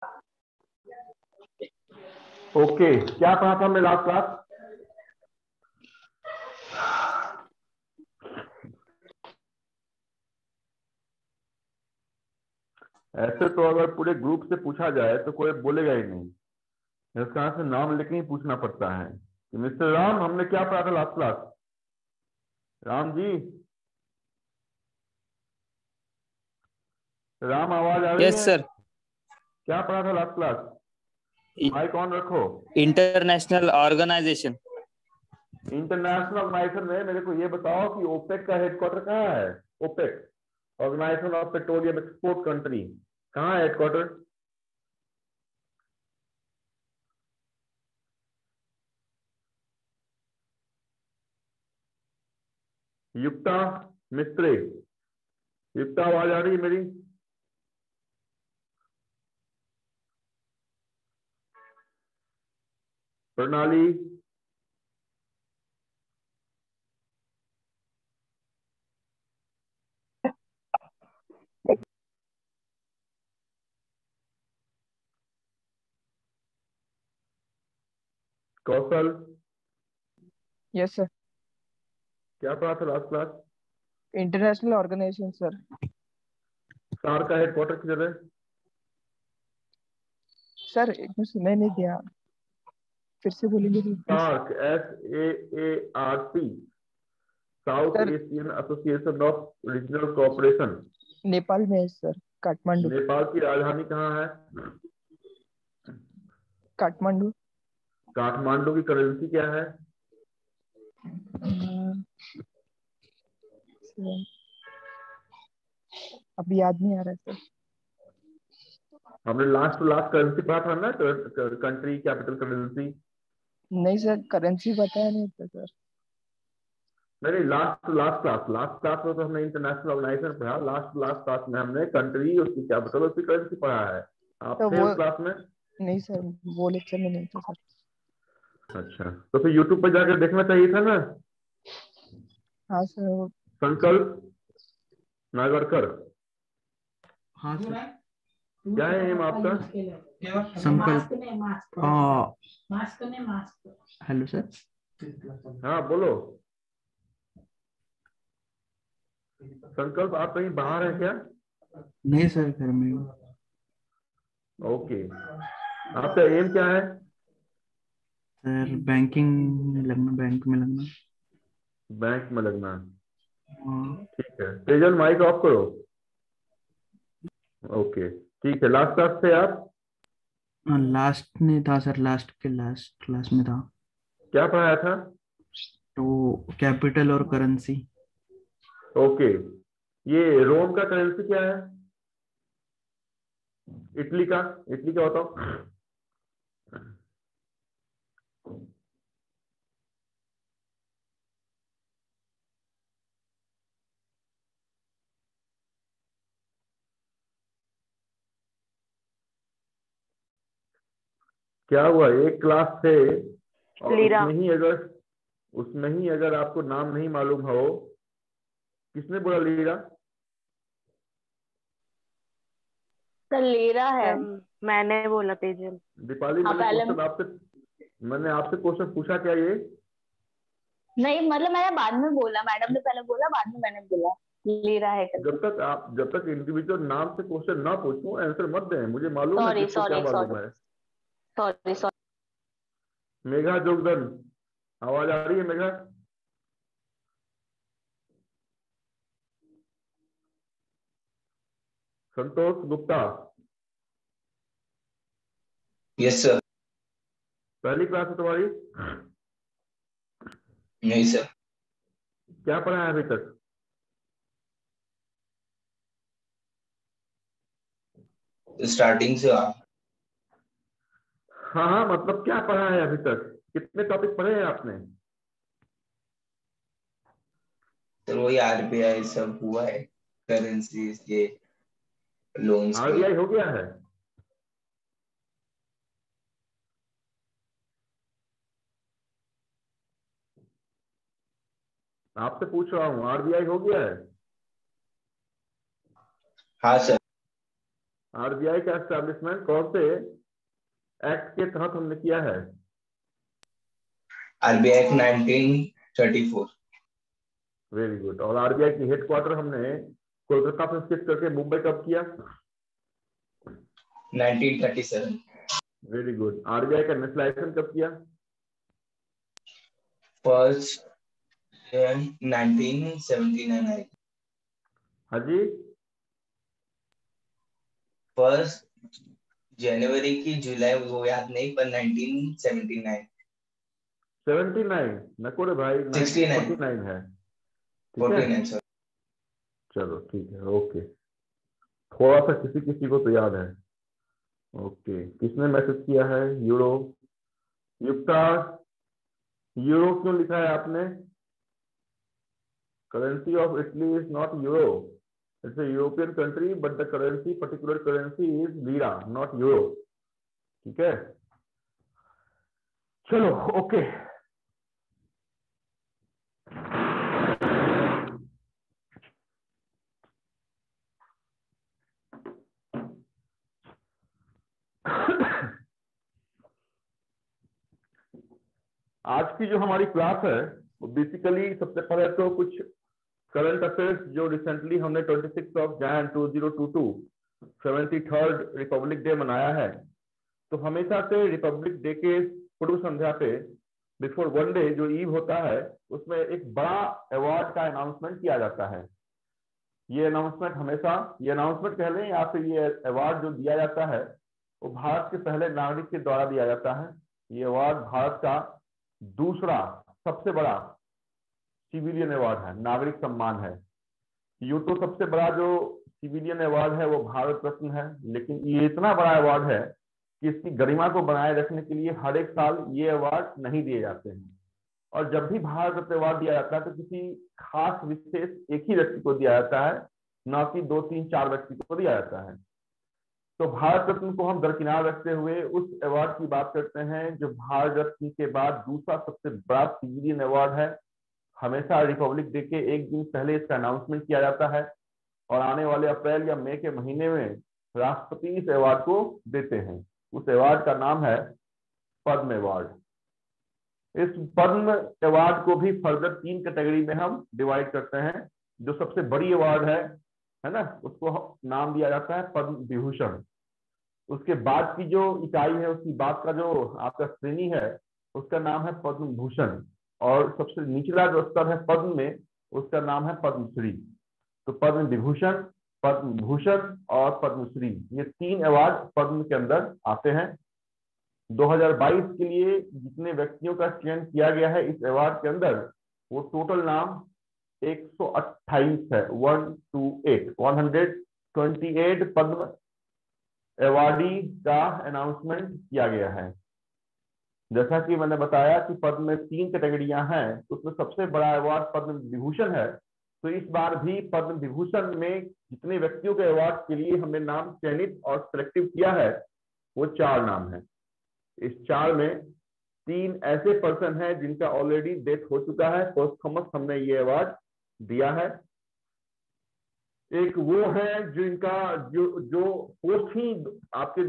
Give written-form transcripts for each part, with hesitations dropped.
Okay, क्या पढ़ा था हमने लास्ट क्लास? ऐसे तो अगर पूरे ग्रुप से पूछा जाए तो कोई बोलेगा ही नहीं। इसका से नाम लेके ही पूछना पड़ता है कि मिस्टर राम, हमने क्या पढ़ा था लास्ट क्लास? राम जी, राम आवाज आ रही यस है? सर। क्या पढ़ा था लास्ट क्लास? माइक ऑन रखो। International organisation. इंटरनेशनल ऑर्गेनाइजेशन में मेरे को ये बताओ कि ओपेक का हेडक्वार्टर कहाँ है? OPEC, organisation of petroleum export country, कहाँ है हेडक्वार्टर? युक्ता मिस्त्री, युक्ता आवाज आ रही है मेरी? प्रणाली, कौशल, यस सर। क्या पढ़ा था last class? International organisation sir. SAARC का हेडक्वार्टर किधर है? सर एक बार सुनाई नहीं दिया, फिर से बोलेंगे तो please? SAARC, SAARC, south sir Asian association of regional cooperation. Nepal में है सर, काठमांडू। नेपाल की राजधानी कहाँ है? काठमांडू। काठमांडू की करेंसी क्या है? सर, अभी याद नहीं आ रहा है सर। हमने लास्ट टू लास्ट करेंसी पढ़ा था ना, कंट्री कैपिटल करेंसी। नहीं सर, करेंसी बताया नहीं था सर। नहीं, last to last class, last class में तो हमने इंटरनेशनल ऑर्गेनाइजेशन पढ़ा, लास्ट टू लास्ट क्लास में हमने कंट्री, उसकी कैपिटल, उसकी करेंसी पढ़ा है। आप तो थे वो उस क्लास में? नहीं सर, वो लेक्चर में नहीं था सर। अच्छा, तो फिर यूट्यूब पर जाकर देखना चाहिए था ना। हाँ सर। संकल्प नागरकर, हाँ सर। क्या है एम आपका? संकल्प। Hello sir. हाँ बोलो। संकल्प, आप कहीं बाहर है क्या? नहीं सर, घर में हूँ। ओके, आपका एम क्या है? सर बैंकिंग में लगना, बैंक में लगना। बैंक में लगना। हाँ। ठीक है, तेजल माइक ऑफ करो। ओके, ठीक है, लास्ट क्लास थे आप? लास्ट नहीं था सर, लास्ट के लास्ट क्लास में था। क्या पढ़ाया था? तो कैपिटल और करेंसी। ओके, ये रोम का करेंसी क्या है? इटली का, इटली का बताओ। क्या हुआ, एक क्लास थे और लीरा। उसमें ही अगर आपको नाम नहीं मालूम हो? किसने बोला लीरा? सर लीरा है। सर मैंने बोला तेजल। दीपाली, हाँ पहले मैंने आपसे क्वेश्चन पूछा क्या ये? नहीं, मतलब मैंने बाद में बोला, मैडम ने पहले बोला, बाद में मैंने बोला लीरा है करके। जब तक इंडिविजुअल नाम से क्वेश्चन ना पूछूं, आंसर मत दें। मुझे मालूम है सॉरी किसको क्या सॉरी मालूम सॉरी है। Sorry sorry. मेघा जोगदन, आवाज आ रही है मेघा? Santosh Gupta, yes sir. पहली क्लास है तुम्हारी? नहीं सर, क्या पढ़ा है अभी तक? स्टार्टिंग से आप। हाँ हाँ, मतलब क्या पढ़ा है अभी तक? कितने टॉपिक पढ़े हैं आपने? सर वही आरबीआई सब हुआ है, करेंसी, ये लोन्स के। आरबीआई हो गया है? आपसे पूछ रहा हूँ, आरबीआई हो गया है? हाँ सर। आरबीआई का एस्टैब्लिशमेंट कौन से एक्ट के तहत हमने किया है? RBI act 1934। Very good. और आरबीआई की हेडक्वार्टर हमने कोलकाता से शिफ्ट करके मुंबई कब किया? 1937। Very good. आरबीआई का नेशनलाइजेशन कब किया? फर्स्ट 1979। हाँ जी, फर्स्ट जनवरी की जुलाई वो याद नहीं, पर 1979। 79 नकोरे भाई, 69। 1949 है। ठीक है, 49 सर। चलो ठीक है, ओके। थोड़ा सा किसी किसी को तो याद है। ओके, किसने मैसेज किया है? यूरो। युक्ता, यूरो क्यों लिखा है आपने? Currency of Italy is not euro, it's a European country but the currency, particular currency is lira, not euro. ठीक है, चलो ओके। आज की जो हमारी क्लास है वो बेसिकली सबसे पहले तो कुछ करंट अफेयर्स जो रिसेंटली हमने 26 of Jain 2022 73rd Republic day मनाया है। तो हमेशा से रिपब्लिक डे के पूर्व संध्या पे बिफोर वन डे जो ईव होता है उसमें एक बड़ा अवार्ड का अनाउंसमेंट किया जाता है। ये अनाउंसमेंट कह लें या फिर ये अवार्ड जो दिया जाता है वो भारत के पहले नागरिक के द्वारा दिया जाता है। ये अवार्ड भारत का दूसरा सबसे बड़ा सिविलियन अवार्ड है, नागरिक सम्मान है। यूं तो सबसे बड़ा जो सिविलियन अवार्ड है वो भारत रत्न है, लेकिन ये इतना बड़ा अवार्ड है कि इसकी गरिमा को बनाए रखने के लिए हर एक साल ये अवार्ड नहीं दिए जाते हैं। और जब भी भारत रत्न अवार्ड दिया जाता है तो किसी खास विशेष एक ही व्यक्ति को दिया जाता है, न कि 2 3 4 व्यक्ति को दिया जाता है। तो भारत रत्न को हम दरकिनार रखते हुए उस अवार्ड की बात करते हैं जो भारत रत्न के बाद दूसरा सबसे बड़ा सिविलियन अवार्ड है। हमेशा रिपब्लिक डे के एक दिन पहले इसका अनाउंसमेंट किया जाता है और आने वाले अप्रैल या मई के महीने में राष्ट्रपति इस अवार्ड को देते हैं। उस अवार्ड का नाम है पद्म अवार्ड। इस पद्म अवार्ड को भी फर्दर 3 कैटेगरी में हम डिवाइड करते हैं। जो सबसे बड़ी अवार्ड है ना, उसको नाम दिया जाता है पद्म विभूषण। उसके बाद की जो इकाई है, उसकी बाद का जो आपका श्रेणी है उसका नाम है पद्म भूषण, और सबसे निचला जो स्तर है पद्म में उसका नाम है पद्मश्री। तो पद्म विभूषण, पद्म भूषण और पद्मश्री, ये 3 अवार्ड पद्म के अंदर आते हैं। 2022 के लिए जितने व्यक्तियों का चयन किया गया है इस अवार्ड के अंदर, वो टोटल नाम 128 है। 128 पद्म अवार्डी का अनाउंसमेंट किया गया है। जैसा कि मैंने बताया कि पद्म में 3 कैटेगरियां हैं, उसमें सबसे बड़ा अवार्ड पद्म विभूषण है। तो इस बार भी पद्म विभूषण में जितने व्यक्तियों के अवार्ड के लिए हमने नाम चयनित और सिलेक्टिव किया है वो 4 नाम है। इस 4 में 3 ऐसे पर्सन हैं जिनका ऑलरेडी डेथ हो चुका है, पोस्टथमस हमने ये अवार्ड दिया है। एक वो है जिनका जो पोस्ट ही आपके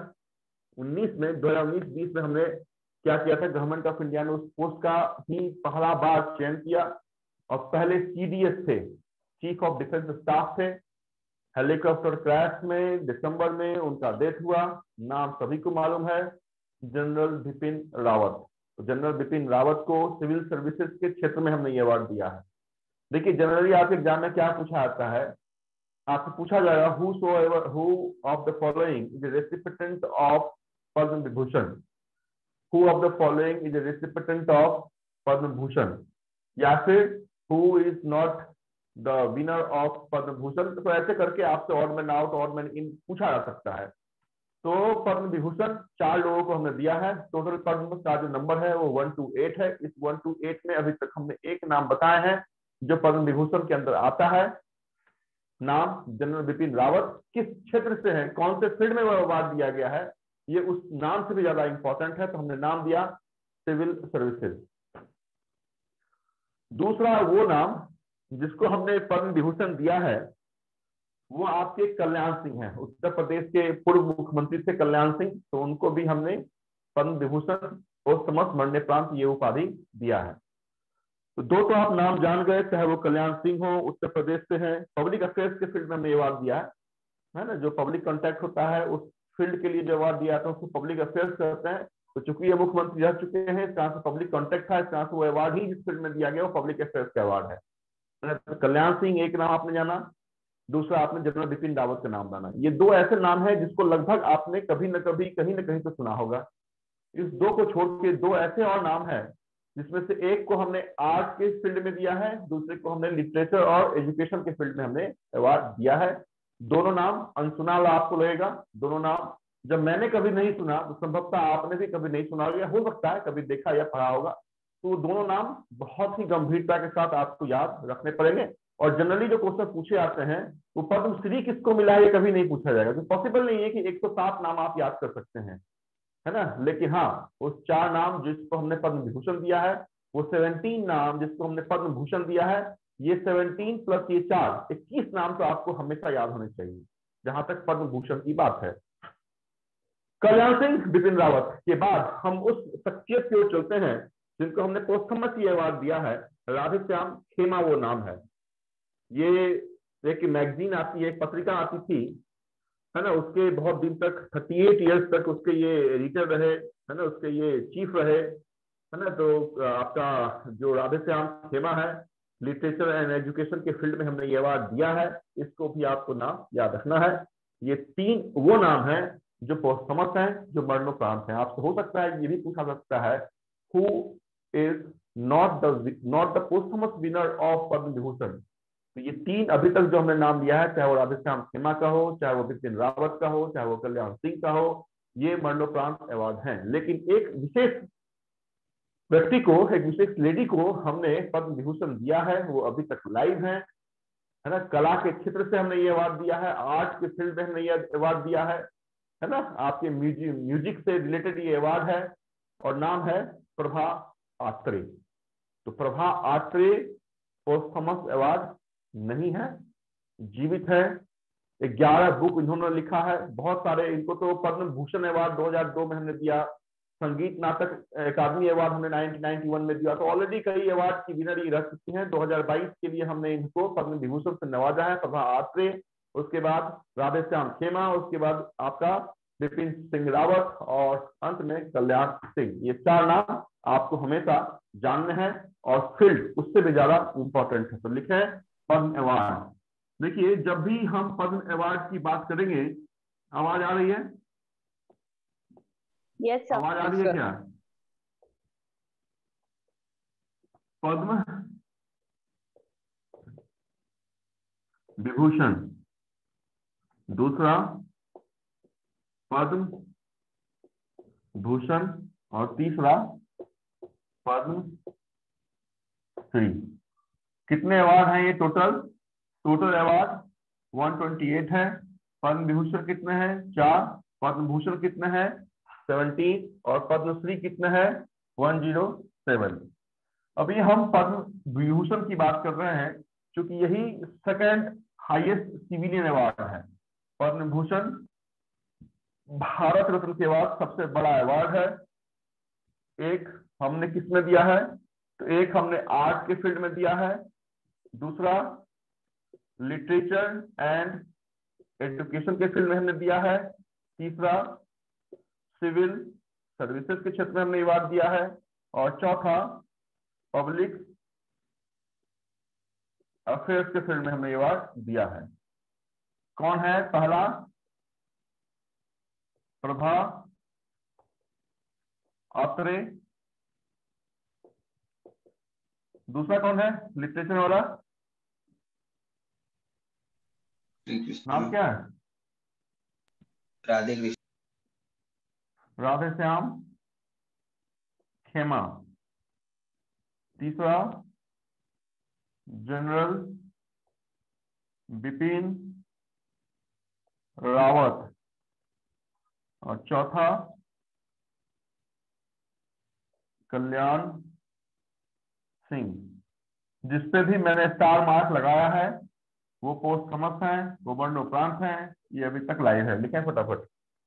2019-20 में हमने क्या किया था, गवर्नमेंट ऑफ इंडिया ने उस पोस्ट का ही पहला बार चयन किया और पहले सीडीएस थे, चीफ ऑफ डिफेंस स्टाफ थे। हेलीकॉप्टर क्रैश में दिसंबर में उनका डेथ हुआ। नाम सभी को मालूम है, जनरल बिपिन रावत। तो जनरल बिपिन रावत को सिविल सर्विसेज के क्षेत्र में हमने ये अवार्ड दिया है। देखिए जनरली आपके एग्जाम में क्या पूछा जाता है, आपसे पूछा जाएगा who of the following is recipient of Padma Vibhushan, who of the following is recipient of Padma Bhushan, या फिर who is not the winner of Padma Bhushan. तो ऐसे करके आपसे odd man out odd man इन पूछा जा सकता है। तो पद्म विभूषण 4 लोगों को हमने दिया है। टोटल पद्म का जो नंबर है वो 1 to 8 है। इस 1 to 8 में अभी तक हमने एक नाम बताए हैं जो पद्म विभूषण के अंदर आता है। नाम जनरल बिपिन रावत। किस क्षेत्र से है, कौन से फील्ड में वह अवार्ड दिया गया है, ये उस नाम से भी ज्यादा इंपॉर्टेंट है, तो हमने नाम दिया सिविल सर्विसेज। दूसरा वो नाम जिसको हमने पद्म विभूषण दिया है वो आपके कल्याण सिंह हैं, उत्तर प्रदेश के पूर्व मुख्यमंत्री थे कल्याण सिंह, तो उनको भी हमने पद्म विभूषण और समस्त मरणोपरांत ये उपाधि दिया है। तो दो तो आप नाम जान गए, चाहे वो कल्याण सिंह हो, उत्तर प्रदेश से हैं, पब्लिक अफेयर्स के फील्ड में हमने अवार्ड दिया है ना, जो पब्लिक कॉन्टैक्ट होता है उस फील्ड के लिए जो अवार्ड दिया था उसको पब्लिक अफेयर्स कहते हैं। तो चूंकि ये मुख्यमंत्री रह चुके हैं, इस तरह से पब्लिक कॉन्टैक्ट था, इस तरह से वो अवार्ड ही जिस फील्ड में दिया गया वो पब्लिक अफेयर्स का अवार्ड है। तो कल्याण सिंह एक नाम आपने जाना, दूसरा आपने जनरल बिपिन रावत का नाम जाना। ये दो ऐसे नाम है जिसको लगभग आपने कभी न कभी कहीं न कहीं तो सुना होगा। इस दो को छोड़ के दो ऐसे और नाम है जिसमें से एक को हमने आर्ट के फील्ड में दिया है, दूसरे को हमने लिटरेचर और एजुकेशन के फील्ड में हमने अवार्ड दिया है। दोनों नाम अनसुना आपको लगेगा, दोनों नाम जब मैंने कभी नहीं सुना तो संभवतः आपने भी कभी नहीं सुना होगा, हो सकता है कभी देखा या पढ़ा होगा। तो दोनों नाम बहुत ही गंभीरता के साथ आपको याद रखने पड़ेंगे। और जनरली जो क्वेश्चन पूछे आते हैं वो पद्मश्री किसको मिला है ये कभी नहीं पूछा जाएगा, तो पॉसिबल नहीं है कि 107 नाम आप याद कर सकते हैं, है ना। लेकिन हाँ, वो 4 नाम जिसको हमने पद्म विभूषण दिया है, वो 17 नाम जिसको हमने पद्म भूषण दिया है, ये 17 प्लस ये 4 21 नाम तो आपको हमेशा याद होने चाहिए जहां तक पद्म भूषण की बात है। कल्याण सिंह बिपिन रावत के बाद हम उस शख्सियत की ओर चलते हैं जिनको हमने पोस्थमस ये अवार्ड दिया है। राधेश्याम खेमा वो नाम है। ये एक मैगजीन आती है, एक पत्रिका आती थी, है ना, उसके बहुत दिन तक 38 इयर्स तक उसके ये एडिटर रहे, है ना, उसके ये चीफ रहे, है ना। तो आपका जो राधेश्याम खेमा है, लिटरेचर एंड एजुकेशन के फील्ड में हमने ये अवार्ड दिया है, इसको भी आपको नाम याद रखना है। ये 3 वो नाम है जो पोस्थमस हैं, जो मरणोपरांत हैं। आपसे हो सकता है ये भी पूछा सकता है, who is not the posthumous winner of Padma Vibhushan. तो ये 3 अभी तक जो हमने नाम लिया है, चाहे वो राधेश्याम खेमा का हो, चाहे वो बिपिन रावत का हो, चाहे वो कल्याण सिंह का हो, ये मरणोपरांत अवार्ड हैं। लेकिन एक विशेष व्यक्ति को, एक विशेष लेडी को हमने पद्म विभूषण दिया है, वो अभी तक लाइव है ना। कला के क्षेत्र से हमने ये अवार्ड दिया है, आर्ट के फील्ड में हमने ये अवार्ड दिया है ना, आपके म्यूजिक से रिलेटेड ये अवार्ड है, और नाम है प्रभा आत्रे। तो प्रभा आत्रे पोस्थमस अवार्ड नहीं है, जीवित है। 11 बुक इन्होंने लिखा है, बहुत सारे। इनको तो पद्म भूषण अवार्ड 2002 में हमने दिया, संगीत नाटक अकादमी अवार्ड हमने 1991 में दिया, तो ऑलरेडी कई अवार्ड की विनर ये रह चुकी हैं। 2022 के लिए हमने इनको पद्म विभूषण से नवाजा है, प्रभा आत्रे, उसके बाद राधेश्याम खेमा, उसके बाद आपका बिपिन सिंह रावत, और अंत में कल्याण सिंह। ये 4 नाम आपको हमेशा जानने हैं, और फील्ड उससे भी ज्यादा इंपॉर्टेंट है। तो लिखे पद्म अवार्ड। देखिए, जब भी हम पद्म अवार्ड की बात करेंगे, आवाज आ रही है? Yes sir. आवाज आ रही है क्या? पद्म विभूषण, दूसरा पद्म भूषण, और तीसरा पद्म श्री। कितने अवार्ड हैं ये टोटल? टोटल अवार्ड 128 है। पद्म विभूषण कितने हैं? 4। पद्म भूषण कितने हैं? 17। और पद्मश्री कितने हैं? 107। अभी हम पद्म विभूषण की बात कर रहे हैं क्योंकि यही सेकंड हाईएस्ट सिविलियन अवार्ड है। पद्म भूषण भारत रत्न के बाद सबसे बड़ा अवार्ड है। एक हमने किसमें दिया है? तो एक हमने आर्ट के फील्ड में दिया है, दूसरा लिटरेचर एंड एजुकेशन के फील्ड में हमने दिया है, तीसरा सिविल सर्विसेज के क्षेत्र में हमने अवार्ड दिया है, और चौथा पब्लिक अफेयर्स के फील्ड में हमने अवार्ड दिया है। कौन है पहला? प्रभा आत्रे। दूसरा कौन है लिटरेचर वाला? नाम क्या है? राधे कृष्ण। राधेश्याम खेमा। तीसरा जनरल बिपिन रावत, और चौथा कल्याण सिंह, जिसपे भी मैंने स्टार मार्क लगाया है। वो पोस्ट थॉमस हैं, वो वर्णोपरांत हैं, ये अभी तक लाइव है। लिखें फटाफट।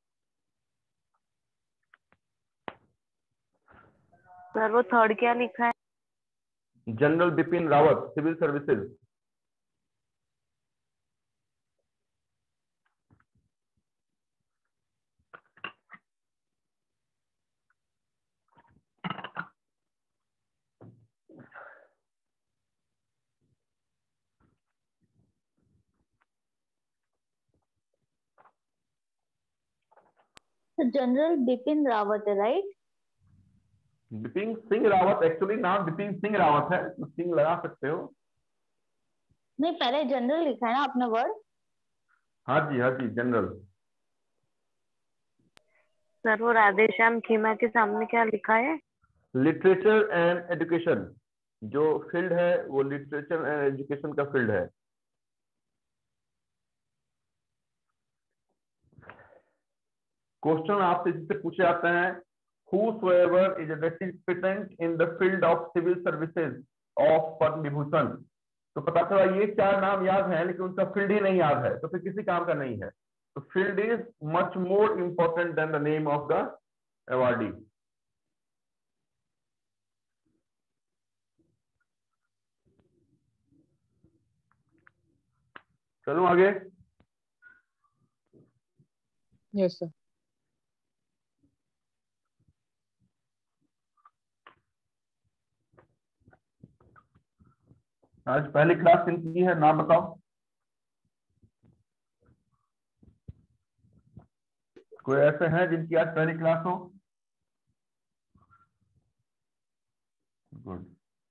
सर वो थर्ड क्या लिखा है? General Bipin Rawat, civil services. General Bipin Rawat है, राइट? बिपिन सिंह रावत, एक्चुअली नाम बिपिन सिंह रावत है, तो सिंह लगा सकते हो। नहीं, पहले जनरल लिखा है ना अपना वर्ड। हाँ जी, जनरल। सर वो राधेश्याम खीमा के सामने क्या लिखा है? लिटरेचर एंड एजुकेशन, जो फील्ड है वो लिटरेचर एंड एजुकेशन का फील्ड है। क्वेश्चन आपसे जिससे पूछे जाते हैं, whosoever is a recipient in the field of civil services of पद्म विभूषण। तो पता चला ये 4 नाम याद हैं, लेकिन उनका फील्ड ही नहीं याद है, तो फिर किसी काम का नहीं है। तो field is much more important than the name of the awardee. चलो आगे। Yes sir. आज पहली क्लास किनकी है, नाम बताओ। कोई ऐसे हैं जिनकी आज पहली क्लास हो? गुड।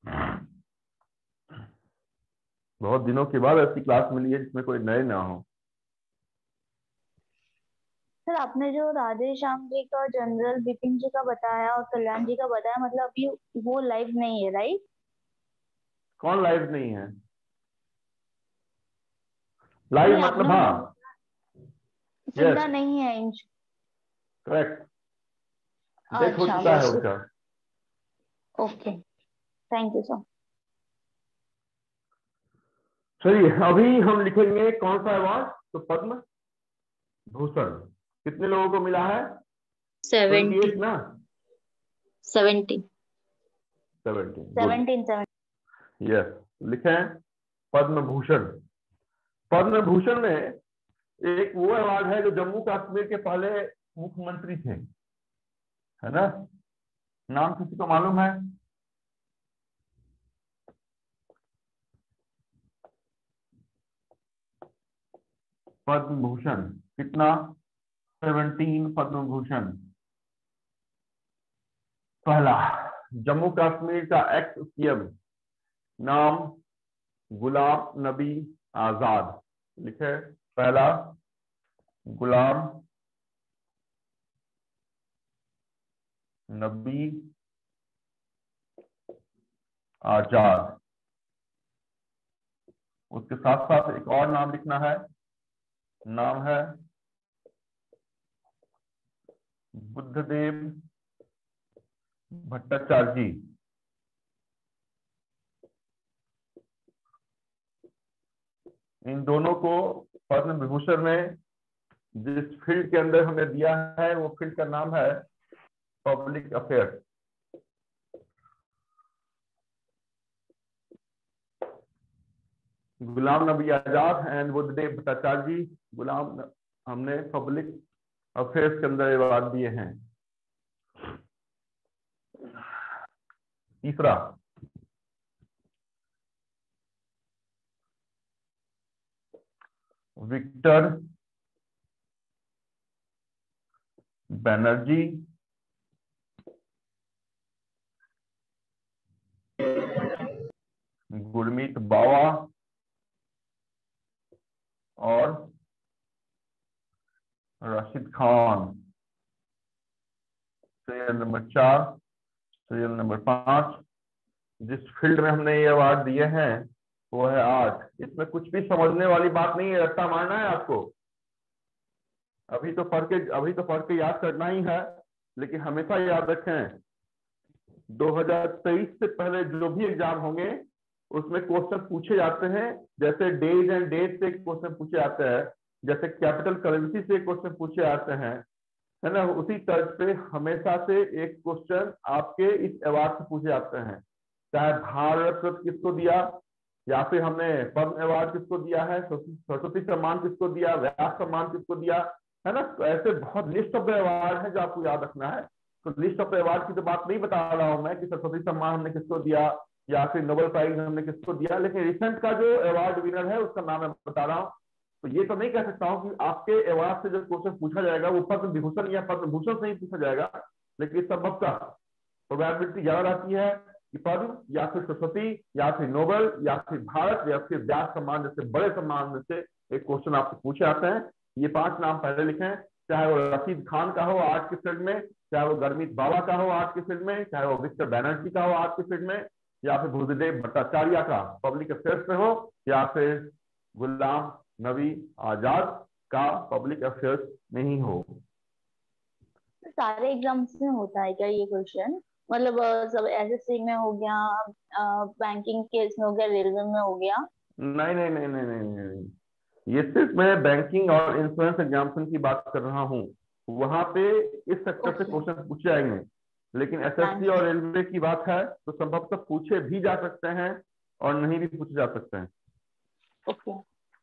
बहुत दिनों के बाद ऐसी क्लास मिली है जिसमें कोई नए ना हो। सर आपने जो राधेश्याम जी का, जनरल बिपिन जी का बताया और कल्याण जी का बताया, मतलब अभी वो लाइव नहीं है, राइट? कौन लाइव नहीं है? लाइव नहीं, मतलब आपने हाँ, जिंदा नहीं है करेक्ट, डेथ हो अच्छा, चुका है बस। उनका। Okay, thank you sir. चलिए अभी हम लिखेंगे कौन सा अवार्ड। तो पद्म भूषण कितने लोगों को मिला है? 28 ना? 17 17 यस, लिखें पद्म भूषण। पद्म भूषण में एक वो अवार्ड है जो जम्मू कश्मीर के पहले मुख्यमंत्री थे, है ना? नाम किसी को मालूम है? पद्म भूषण कितना? 17 पद्म भूषण। पहला जम्मू कश्मीर का एक्स सीएम, नाम गुलाम नबी आजाद। लिखे पहला गुलाम नबी आजाद। उसके साथ साथ एक और नाम लिखना है, नाम है बुद्धदेव भट्टाचार्य जी। इन दोनों को पद्म विभूषण में जिस फील्ड के अंदर हमने दिया है वो फील्ड का नाम है public affair. Ghulam Nabi Azad and Buddhadeb Bhattacharya ji, Ghulam हमने पब्लिक अफेयर्स के अंदर अवार्ड दिए हैं। तीसरा विक्टर बनर्जी गुरमीत बावा और Rashid Khan. Serial number 4, serial number 5। जिस फील्ड में हमने ये अवार्ड दिए हैं वो है आर्ट। इसमें कुछ भी समझने वाली बात नहीं है, रट्टा मारना है आपको। अभी तो पढ़ के याद करना ही है, लेकिन हमेशा याद रखें 2023 से पहले जो भी एग्जाम होंगे उसमें क्वेश्चन पूछे जाते हैं, जैसे डेज एंड डेट से क्वेश्चन पूछे जाते हैं, जैसे कैपिटल करेंसी से क्वेश्चन पूछे जाते हैं, है ना। उसी तर्ज पे हमेशा से एक क्वेश्चन आपके इस अवार्ड से पूछे जाते हैं, चाहे भारत रत्न किसको दिया, या फिर हमने पद्म अवार्ड किसको दिया है, सरस्वती सम्मान किसको दिया, व्यास सम्मान किसको दिया, है ना। तो ऐसे बहुत लिस्ट ऑफ द अवार्ड है जो आपको याद रखना है। तो लिस्ट ऑफ द अवार्ड की तो बात नहीं बता रहा हूं मैं कि सरस्वती सम्मान हमने किसको दिया या फिर नोबेल प्राइज हमने किसको दिया, लेकिन रिसेंट का जो अवार्ड विनर है उसका नाम मैं बता रहा हूँ। तो ये तो नहीं कह सकता हूँ कि आपके अवार्ड से जो क्वेश्चन पूछा जाएगा वो पद्म विभूषण या पद्म भूषण से ही पूछा जाएगा, लेकिन संभवतः प्रोबेबिलिटी ज्यादा रहती है कि पद्म या फिर सरस्वती या फिर नोबेल या फिर भारत या फिर व्यास सम्मान जैसे बड़े सम्मान में से एक क्वेश्चन आपसे पूछे जाते हैं। ये 5 नाम पहले लिखें, चाहे वो रशीद खान का हो आर्ट की फील्ड में, चाहे वो गुरमीत बाबा का हो आर्ट की फील्ड में, चाहे वो विक्टर बैनर्जी का हो आर्ट की फील्ड में, या फिर भूदेव भट्टाचार्य का पब्लिक अफेयर्स में हो, या फिर गुलाम नबी आजाद का पब्लिक अफेयर्स में ही हो। सारे एग्जाम्स में होता है क्या ये क्वेश्चन? मतलब सब एसएससी में हो गया, बैंकिंग केस में हो गया, रेलवे में हो गया? नहीं नहीं नहीं नहीं नहीं नहीं, ये सिर्फ मैं बैंकिंग और इंश्योरेंस एग्जामिनेशन की बात कर रहा हूँ। वहां पे इस सेक्टर से ओके। क्वेश्चन पूछे जाएंगे, लेकिन एसएससी और रेलवे की बात है तो संभवतः पूछे भी जा सकते हैं और नहीं भी पूछे जा सकते हैं। ओके।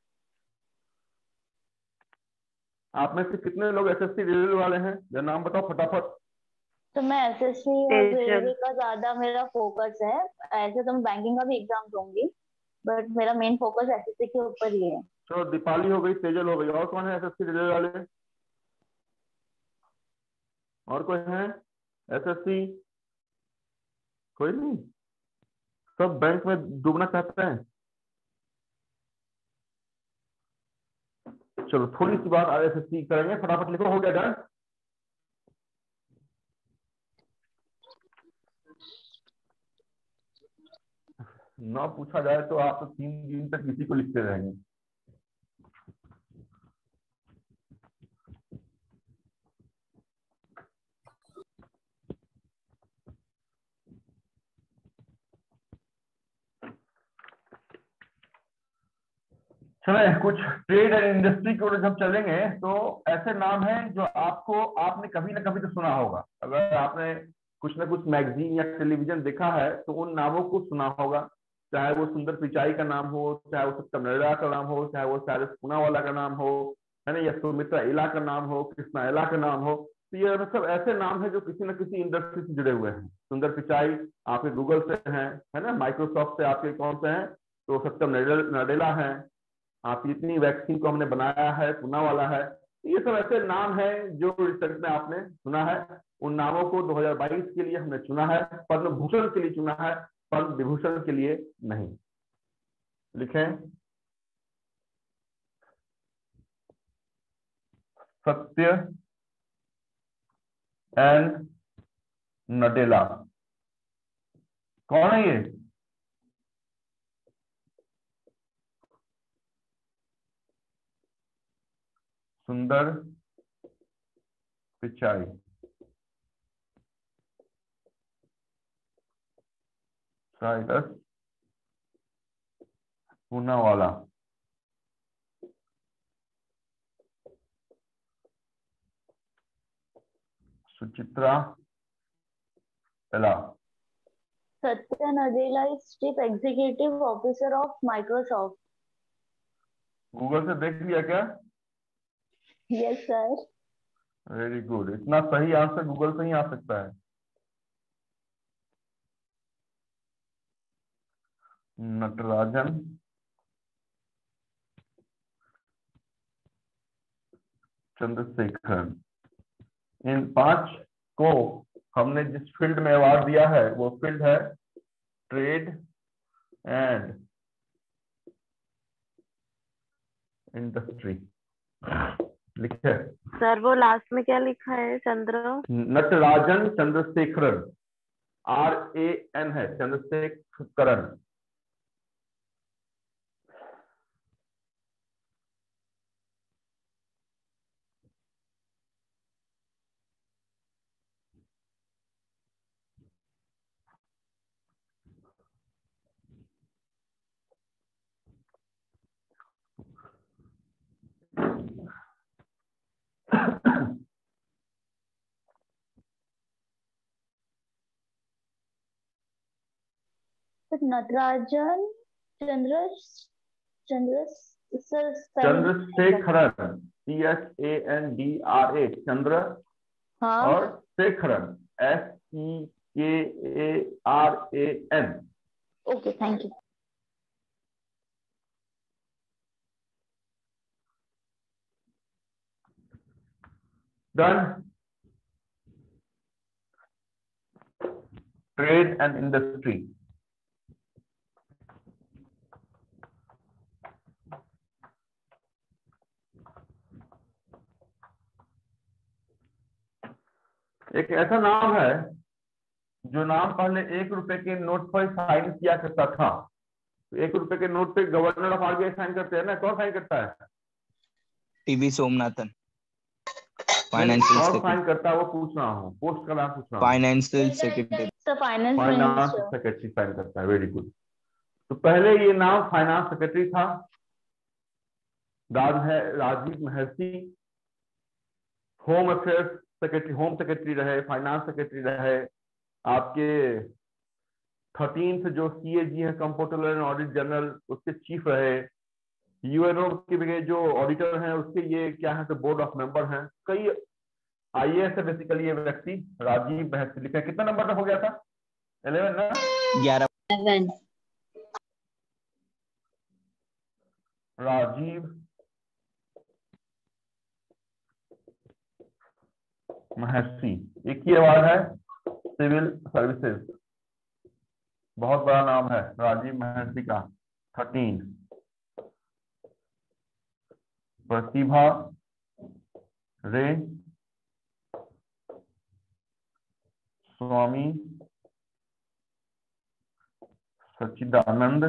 आप में से कितने लोग एसएससी रेलवे वाले हैं, जरा नाम बताओ फटाफट। तो मैं एसएससी और रेलवे का ज्यादा मेरा फोकस है। ऐसे तो मैं बैंकिंग का भी एग्जाम दूंगी, बट मेरा मेन फोकस एसएससी के ऊपर ही है। तो दीपाली हो गई, तेजल हो गई, और कौन है एसएससी रेलवे वाले? और कोई है एसएससी? कोई नहीं, सब बैंक में डूबना चाहते हैं। चलो थोड़ी सी बात एसएससी करेंगे, फटाफट लिखो, हो गया डन। ना पूछा जाए तो आप तो 3 दिन तक इसी को लिखते रहेंगे। चले कुछ ट्रेड एंड इंडस्ट्री की ओर जब चलेंगे तो ऐसे नाम हैं जो आपने कभी ना कभी तो सुना होगा। अगर आपने कुछ ना कुछ मैगजीन या टेलीविजन देखा है तो उन नामों को सुना होगा, चाहे वो सुंदर पिचाई का नाम हो, चाहे वो सत्यम नरेला का नाम हो, चाहे वो सारिस पूनावाला का नाम हो, है ना, या सुमित्रा इला का नाम हो, कृष्णा इला का नाम हो। तो ये सब ऐसे नाम है जो किसी न किसी इंडस्ट्री से जुड़े हुए हैं। सुंदर पिचाई आपके गूगल से हैं, है ना, माइक्रोसॉफ्ट से आपके कौन से हैं, तो सत्यम नरेला है, आप इतनी वैक्सीन को हमने बनाया है, पूनावाला है। ये सब ऐसे नाम हैं जो रिसेंट में आपने सुना है। उन नामों को 2022 के लिए हमने चुना है, पद्म भूषण के लिए चुना है, पद्म विभूषण के लिए नहीं। लिखें सत्य एंड नडेला। कौन है ये? सुंदर Pichai, Cyrus Poonawalla, Suchitra Ella. Satya Nadella is chief executive officer of Microsoft. Google से देख लिया क्या? Yes sir. वेरी गुड, इतना सही आंसर गूगल से ही आ सकता है। नटराजन चंद्रशेखर, इन 5 को हमने जिस फील्ड में अवार्ड दिया है वो फील्ड है ट्रेड एंड इंडस्ट्री। लिखे सर वो लास्ट में क्या लिखा है? चंद्र नटराजन चंद्रशेखरन, RAN है, चंद्रशेखरन। नटराजन चंद्र चंद्र चंद्रशेखरन, CHANDRA, चंद्र हाँ और Sekaran, SEKARAN। Okay thank you. Done. Trade and industry. एक ऐसा नाम है जो नाम पहले 1 रुपए के नोट पर साइन किया करता था। तो 1 रुपए के नोट पे गवर्नर ऑफ RBI साइन करते हैं ना, कौन साइन करता है? टीवी सोमनाथन। कौन साइन करता है वो पूछ रहा हूँ, पोस्ट का नाम पूछ रहा हूँ। Financial secretary. Finance secretary sign करता है, वेरी गुड। तो पहले ये नाम फाइनेंस सेक्रेटरी था, Rajiv Mehrishi home affairs secretary, home secretary रहे, फाइनेंस सेक्रेटरी रहे। आपके 13th जो CAG है, कंप्ट्रोलर एंड ऑडिट जनरल, उसके चीफ रहे। UNO के जो ऑडिटर हैं उसके ये क्या है, तो बोर्ड ऑफ मेंबर हैं। कई IAS है बेसिकली ये व्यक्ति। राजीव महर्षि लिखा, कितना नंबर हो गया था? 11 ना? 11। राजीव महर्षि, एक ही अवार्ड है सिविल सर्विसेज, बहुत बड़ा नाम है राजीव महर्षि का। 13 प्रतिभा रे Swami Sachidanand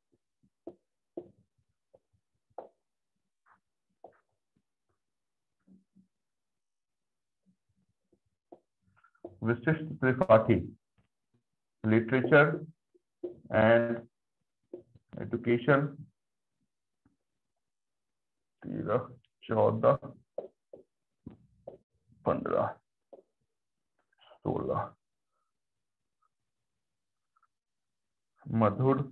Vishisht Tripathi, literature and education. 13, 14, 15, 16। Madhur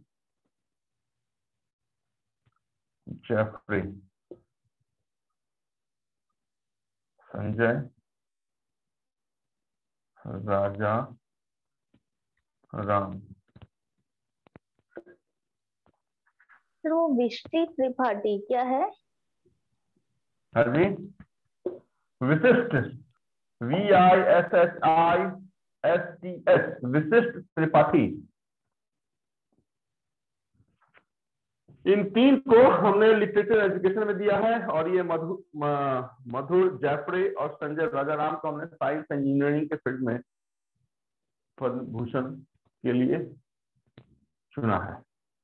Jaffrey, Sanjay Raja Ram. Sir वो विष्टि त्रिपाठी क्या है? हाँ जी, विशिष्ट, VISHISTS, विशिष्ट त्रिपाठी। इन 3 को हमने लिटरेचर एजुकेशन में दिया है, और ये मधुर जेफरे और संजय राजाराम को हमने साइंस इंजीनियरिंग के फील्ड में पद्म भूषण के लिए चुना है।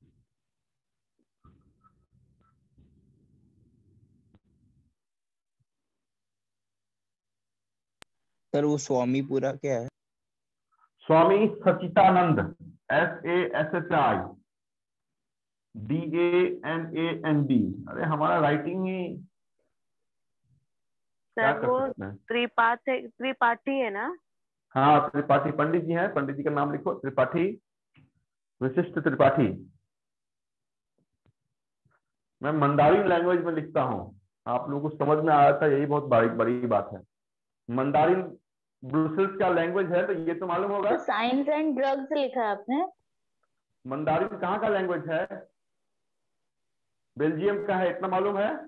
सर वो स्वामी पूरा क्या है? स्वामी सच्चिदानंद, SACHIDANAND। अरे हमारा राइटिंग ही क्या सर कर वो सकते हैं। त्रिपाठी है ना? हाँ त्रिपाठी, पंडित जी हैं, पंडित जी का नाम लिखो, त्रिपाठी, विशिष्ट त्रिपाठी। मैं मंदारिन लैंग्वेज में लिखता हूँ, आप लोगों को समझ में आया था, यही बहुत बड़ी बात है। मंदारिन ब्रुसेल्स का लैंग्वेज है, तो ये तो मालूम होगा। तो साइंस एंड ड्रग्स लिखा है आपने। मंदारिन कहाँ का लैंग्वेज है? बेल्जियम का है, इतना मालूम है।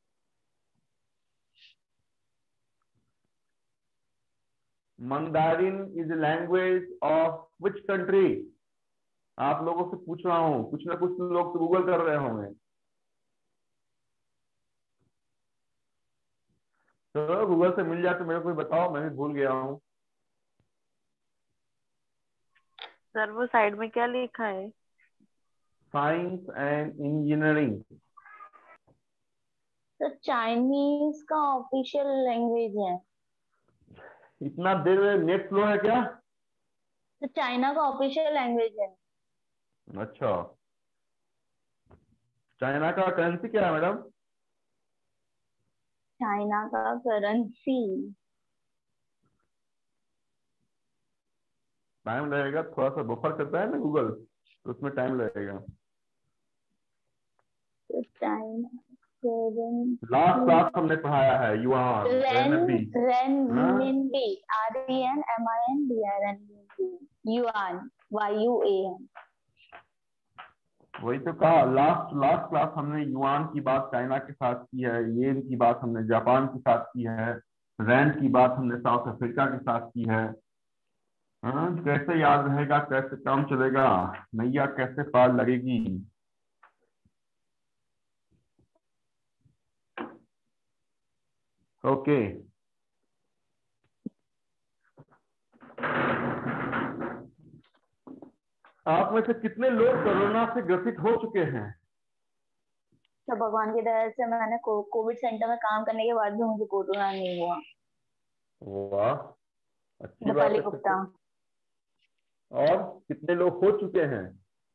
Mandarin is language of which country? आप लोगों से पूछ रहा हूँ, कुछ ना कुछ लोग तो गूगल कर रहे होंगे। तो गूगल से मिल जाए तो मेरे को बताओ, मैं भी भूल गया हूँ। सर वो साइड में क्या लिखा है? Science and engineering. तो चाइनीज का ऑफिशियल लैंग्वेज है। इतना देर में नेट स्लो है क्या? तो चाइना का ऑफिशियल लैंग्वेज है। अच्छा, चाइना का करेंसी क्या है मैडम? चाइना का करेंसी। टाइम लगेगा, थोड़ा सा बफर करता है ना गूगल, तो उसमें टाइम लगेगा। तो चाइना करेंसी, लास्ट क्लास हमने पढ़ाया है yuan, RMB। Renminbi, RENMINBI, yuan, YUAN। वही तो कहा, लास्ट क्लास हमने युआन की बात चाइना के साथ की है, येन की बात हमने जापान के साथ की है, रैंड की बात हमने साउथ अफ्रीका के साथ की है। हाँ, कैसे याद रहेगा, कैसे काम चलेगा, नैया कैसे पार लगेगी। ओके, आप में से कितने लोग कोरोना से ग्रसित हो चुके हैं? तो भगवान की दया से मैंने कोविड सेंटर में काम करने के बाद भी मुझे कोरोना नहीं हुआ। वाह, अच्छी बात दीपाली है। गुप्ता। और कितने लोग हो चुके हैं?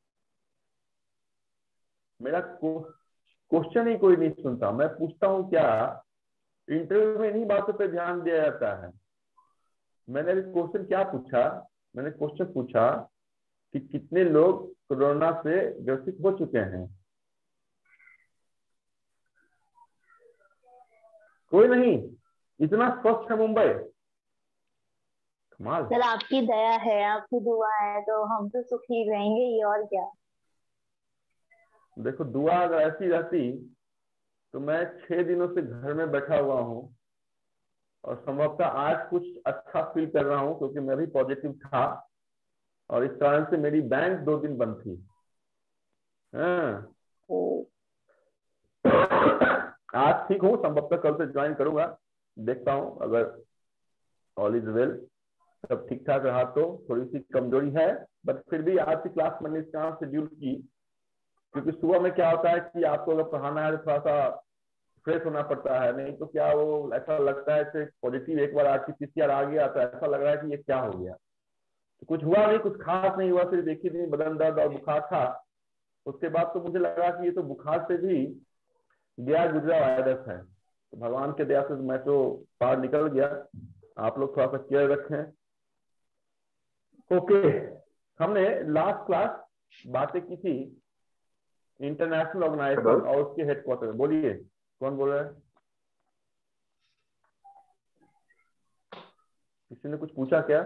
मेरा क्वेश्चन ही कोई नहीं सुनता। मैं पूछता हूँ क्या, इंटरव्यू में इन्हीं बातों पे ध्यान दिया जाता है। मैंने अभी क्वेश्चन क्या पूछा, मैंने क्वेश्चन पूछा कि कितने लोग कोरोना से ग्रसित हो चुके हैं। कोई नहीं, इतना स्वस्थ है मुंबई, कमाल। सर आपकी दया है, आपकी दुआ है तो हम तो सुखी रहेंगे ही, और क्या। देखो, दुआ अगर ऐसी रहती तो मैं 6 दिनों से घर में बैठा हुआ हूँ, और संभवतः आज कुछ अच्छा फील कर रहा हूँ क्योंकि मैं भी पॉजिटिव था, और इस कारण से मेरी बैंक 2 दिन बंद थी। हाँ। आज ठीक हूँ, संभवतः कल से ज्वाइन करूंगा, देखता हूँ अगर ऑल इज वेल, सब ठीक ठाक रहा तो। थोड़ी सी कमजोरी है, बट फिर भी आज की क्लास मैंने इस कारण शेड्यूल की क्योंकि सुबह में क्या होता है कि आपको अगर पढ़ाना है तो थोड़ा सा फ्रेश होना पड़ता है, नहीं तो क्या वो ऐसा लगता है कि पॉजिटिव एक बार RT-PCR आ गया तो ऐसा लग रहा है कि ये क्या हो गया। तो कुछ हुआ नहीं, कुछ खास नहीं हुआ, सिर्फ एक ही दिन बदन दर्द और बुखार था। उसके बाद तो मुझे लगा कि ये तो बुखार से भी गया गुजरा वायरस है, तो भगवान के दया से मैं तो बाहर निकल गया। आप लोग थोड़ा सा केयर रखें। ओके, हमने लास्ट क्लास बातें की थी इंटरनेशनल ऑर्गेनाइजेशन और उसके हेडक्वार्टर। बोलिए, कौन बोल रहा है? किसी ने कुछ पूछा क्या?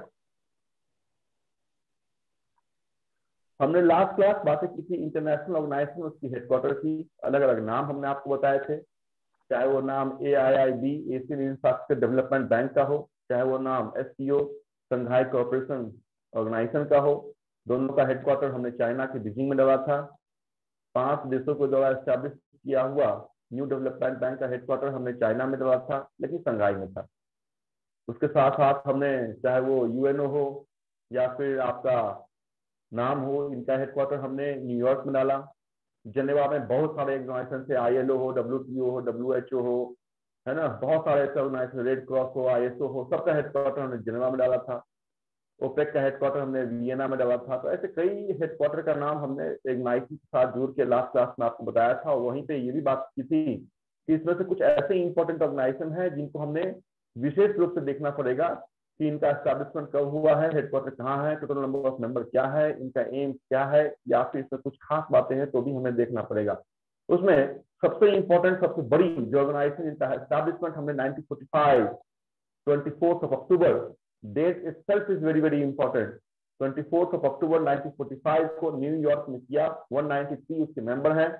हमने लास्ट क्लास बातें की थी इंटरनेशनल ऑर्गेनाइजेशन, उसकी हेडक्वार्टर की। अलग अलग नाम हमने आपको बताए थे, चाहे वो नाम AIIB, Asian infrastructure development bank का हो, चाहे वो नाम SCO, संघाई कोऑपरेशन ऑर्गेनाइजेशन का हो। दोनों का हेडक्वार्टर हमने चाइना के बीजिंग में डाला था। 5 देशों के द्वारा एस्टैब्लिश किया हुआ न्यू डेवलपमेंट बैंक का हेडक्वार्टर हमने चाइना में डाला था, लेकिन संघाई में था। उसके साथ साथ हमने चाहे वो UNO हो या फिर आपका नाम हो, इनका हेडक्वार्टर हमने न्यूयॉर्क में डाला। जेनेवा में बहुत सारे ऑर्गेनाइजेशन थे, ILO हो, WTO हो, WHO हो, है ना, बहुत सारे ऐसे ऑर्गेनाइजेशन, रेड क्रॉस हो, ISO हो, सबका हेडक्वार्टर हमने जेनेवा में डाला था। ओपेक का हेडक्वार्टर हमने वियना में डाला था। तो ऐसे कई हेडक्वार्टर का नाम हमने इग्नाइट के साथ जुड़ के लास्ट क्लास में आपको बताया था, और वहीं पे ये भी बात की थी कि इसमें से कुछ ऐसे इंपॉर्टेंट ऑर्गेनाइजेशन है जिनको हमने विशेष रूप से देखना पड़ेगा कि इनका एस्टैब्लिशमेंट कब हुआ है, हेडक्वार्टर कहाँ है, टोटल नंबर ऑफ मेंबर क्या है, इनका एम क्या है, या फिर इसमें कुछ खास बातें हैं तो भी हमें देखना पड़ेगा। उसमें सबसे इंपॉर्टेंट, सबसे बड़ी जो ऑर्गेनाइजेशन जिनका एस्टैब्लिशमेंट हमने 1945 24 अक्टूबर, date itself is very very important. 24 अक्टूबर 1945 को न्यूयॉर्क में किया। 193 उसके मेंबर हैं,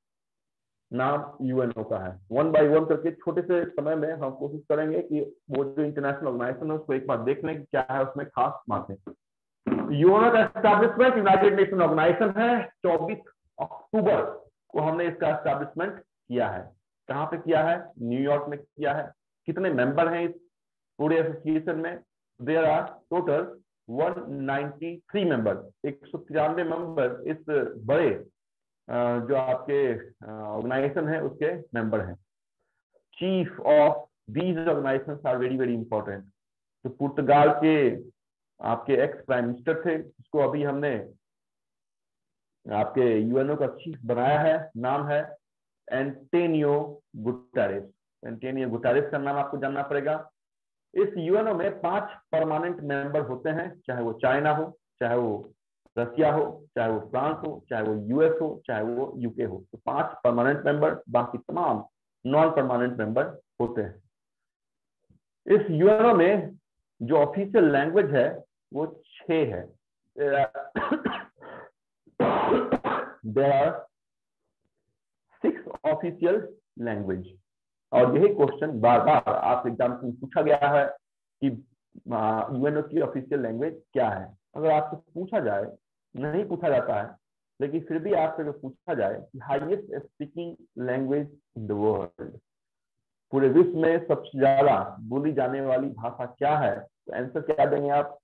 नाम UNO का है। 1 by 1 करके छोटे से समय में हम कोशिश करेंगे कि वो जो इंटरनेशनल ऑर्गेनाइजेशन है उसको एक बार देख लें कि क्या है उसमें खास बातें। UNO का एस्टैब्लिशमेंट यूनाइटेड नेशन ऑर्गेनाइजेशन है। 24 अक्टूबर को हमने इसका एस्टैब्लिशमेंट किया है। कहाँ पे किया है? न्यूयॉर्क में किया है। कितने मेंबर हैं इस पूरे एसोसिएशन में? There are total 193 member, 193 member इस बड़े जो आपके ऑर्गेनाइजेशन है उसके मेंबर हैं। Chief of these organizations are very very important. तो पुर्तगाल के आपके एक्स प्राइम मिनिस्टर थे, जिसको अभी हमने आपके UNO का चीफ बनाया है, नाम है एंटोनियो गुटेरेस। एंटोनियो गुटेरेस का नाम आपको जानना पड़ेगा। इस यूएनओ में 5 परमानेंट मेंबर होते हैं, चाहे वो चाइना हो, चाहे वो रसिया हो, चाहे वो फ्रांस हो, चाहे वो यूएस हो, चाहे वो यूके हो। तो 5 परमानेंट मेंबर, बाकी तमाम नॉन परमानेंट मेंबर होते हैं। इस यूएनओ में जो ऑफिशियल लैंग्वेज है वो 6 है। There are 6 official language. और यही क्वेश्चन बार बार आप एग्जाम में पूछा गया है कि यूएनओ की ऑफिशियल लैंग्वेज क्या है। अगर आपसे पूछा जाए, नहीं पूछा जाता है लेकिन फिर भी आपसे अगर पूछा जाए कि highest speaking language in the world, पूरे विश्व में सबसे ज्यादा बोली जाने वाली भाषा क्या है, तो आंसर क्या देंगे आप?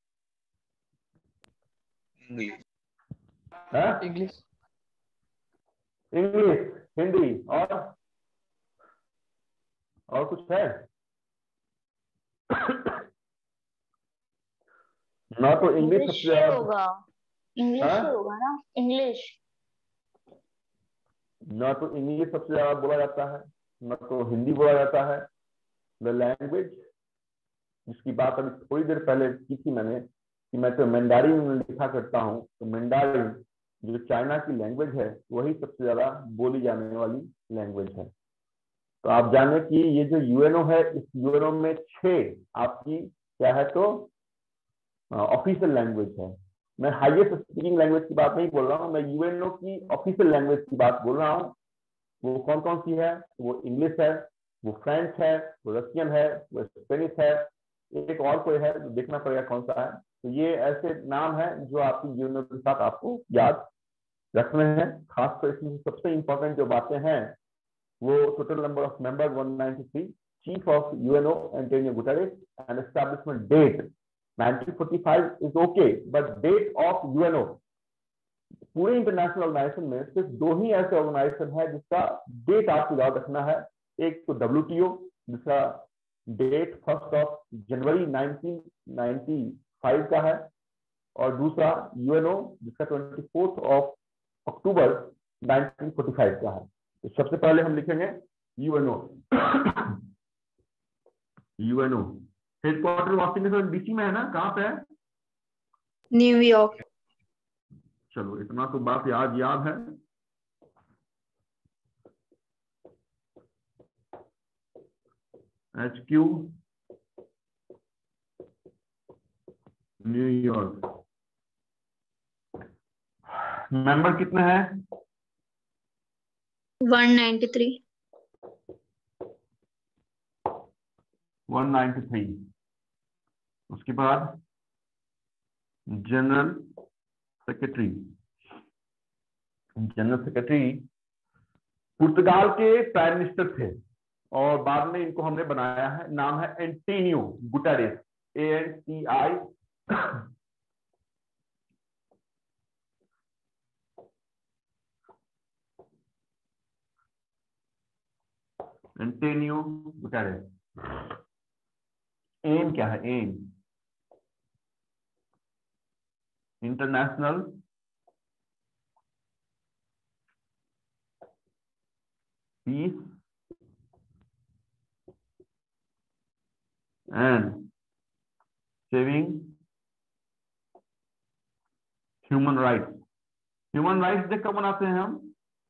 इंग्लिश। इंग्लिश, हिंदी और कुछ है? ना तो इंग्लिश सबसे ज्यादा होगा, इंग्लिश ही होगा ना, इंग्लिश। ना तो इंग्लिश सबसे ज्यादा बोला जाता है, ना तो हिंदी बोला जाता है। द लैंग्वेज जिसकी बात अभी थोड़ी देर पहले की थी मैंने, कि मैं तो मैंडारिन में लिखा करता हूँ, तो मैंडारिन जो चाइना की लैंग्वेज है वही सबसे ज्यादा बोली जाने वाली लैंग्वेज है। तो आप जाने कि ये जो यूएनओ है, इस यूएनओ में 6 आपकी क्या है, तो ऑफिशियल लैंग्वेज है। मैं हाईएस्ट स्पीकिंग लैंग्वेज की बात नहीं बोल रहा हूँ, मैं यूएनओ की ऑफिशियल लैंग्वेज की बात बोल रहा हूँ। वो कौन कौन सी है? वो इंग्लिश है, वो फ्रेंच है, वो रशियन है, वो स्पेनिश है, एक और कोई है तो देखना पड़ेगा कौन सा है। तो ये ऐसे नाम है जो आपकी यूएनओ के साथ आपको याद रखने हैं। खासकर इसमें सबसे इंपॉर्टेंट जो बातें हैं वो total number of member 193, chief of UNO Antonio Guterres, and establishment date 1945 is okay, but date of UNO, पूरे इंटरनेशनल ऑर्गेनाइजेशन में सिर्फ 2 ही ऐसे ऑर्गेनाइजेशन है जिसका डेट आपको याद रखना है। एक तो WTO जिसका डेट 1 जनवरी 1995 का है, और दूसरा यूएनओ जिसका 24 अक्टूबर 1945 का है। तो सबसे पहले हम लिखेंगे UNO. UNO headquarter Washington DC में है ना? कहाँ पे है? न्यूयॉर्क। चलो इतना तो बात याद है। HQ New York. मेंबर कितने हैं? 193। 193। उसके बाद general secretary. General secretary Portugal के प्राइम मिनिस्टर थे और बाद में इनको हमने बनाया है, नाम है Antonio Guterres, ANTI। Antonio Guterres. Aim क्या है? Aim international peace and saving human rights. Human rights day कब मनाते हैं हम?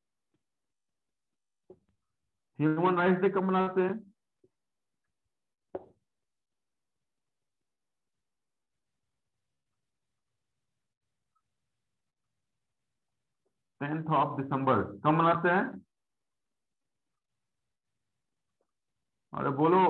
ह्यूमन राइट्स डे कब मनाते हैं? दिसंबर कब मनाते हैं? अरे बोलो,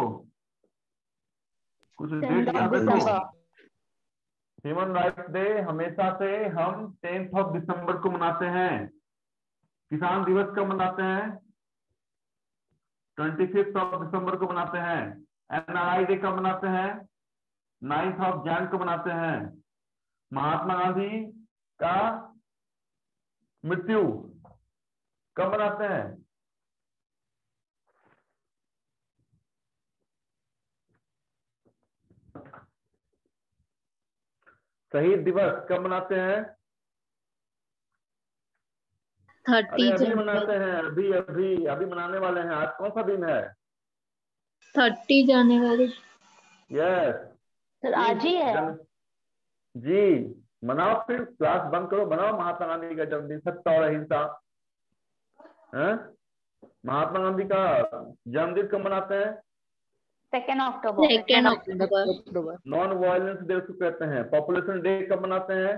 कुछ डेट याद रखो। ह्यूमन राइट्स डे हमेशा से हम 10 दिसंबर को मनाते हैं। किसान दिवस कब मनाते हैं? 25 दिसंबर को मनाते हैं। NRI डे कब मनाते हैं? 9 जनवरी को मनाते हैं। महात्मा गांधी का मृत्यु कब मनाते हैं? शहीद दिवस कब मनाते हैं? 30 अभी जनवरी। मनाते हैं, अभी मनाने वाले हैं। आज कौन सा दिन है? 30 जनवरी। यस सर आज ही है। जी, मनाओ, फिर क्लास बंद करो, बनाओ महात्मा गांधी का जन्मदिन, सत्य और अहिंसा। हैं? महात्मा गांधी का जन्मदिन कब मनाते हैं? 2 अक्टूबर। 2 अक्टूबर। नॉन वायलेंस डे उसको कहते हैं। पॉपुलेशन डे कब मनाते हैं?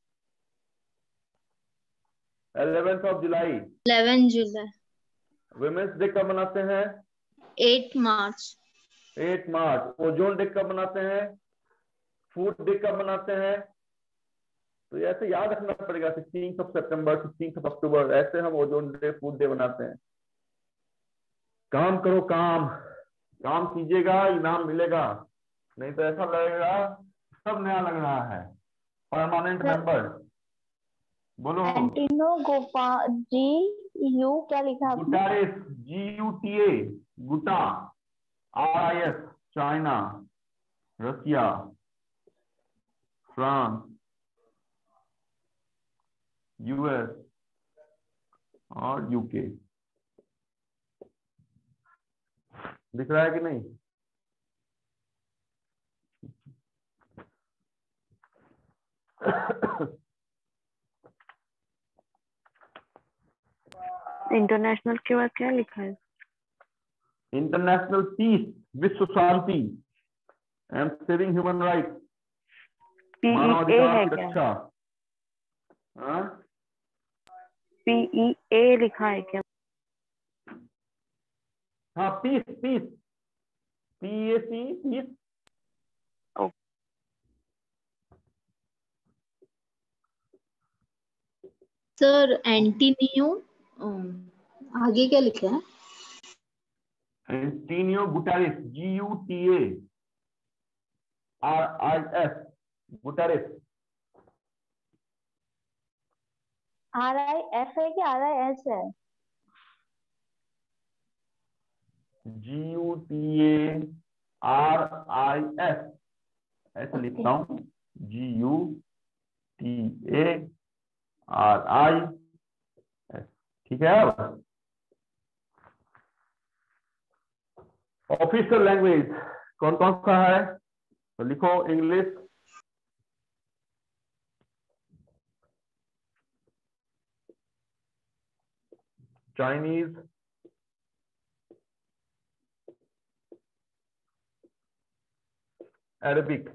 11 जुलाई। 11 जुलाई। वुमेन्स डे कब मनाते हैं? 8 मार्च। 8 मार्च। ओजोन डे कब मनाते हैं? फूड डे कब मनाते हैं? तो ऐसे याद रखना पड़ेगा। 16 सितंबर, 16 अक्टूबर, ऐसे हम ओजोन डे, फूड डे मनाते हैं। काम करो, काम काम कीजिएगा, इनाम मिलेगा, नहीं तो ऐसा लगेगा सब नया लग रहा है। परमानेंट मेंबर बोलो। एंटिनो गोपा जी यू क्या लिखा आपने? गुटारेस, GUTA, गुटा, RIS, China, Russia, France, US और UK। दिख रहा है कि नहीं? इंटरनेशनल के बाद क्या लिखा है? इंटरनेशनल पीस, विश्व शांति, and saving human right, PEA मानवाधिकार है की क्या? रक्षा। हाँ? PEA लिखा है क्या? हाँ, peace, peace, PAC, peace. Sir Antonio आगे क्या लिखा है? Antonio Guterres, GUTARIS, Guterres. RIF है कि RIS है? GUTARIS, ऐसे लिखता हूँ, GUTARIS। ठीक है। अब ऑफिशियल लैंग्वेज कौन कौन सा है? तो लिखो, English, Chinese, Arabic,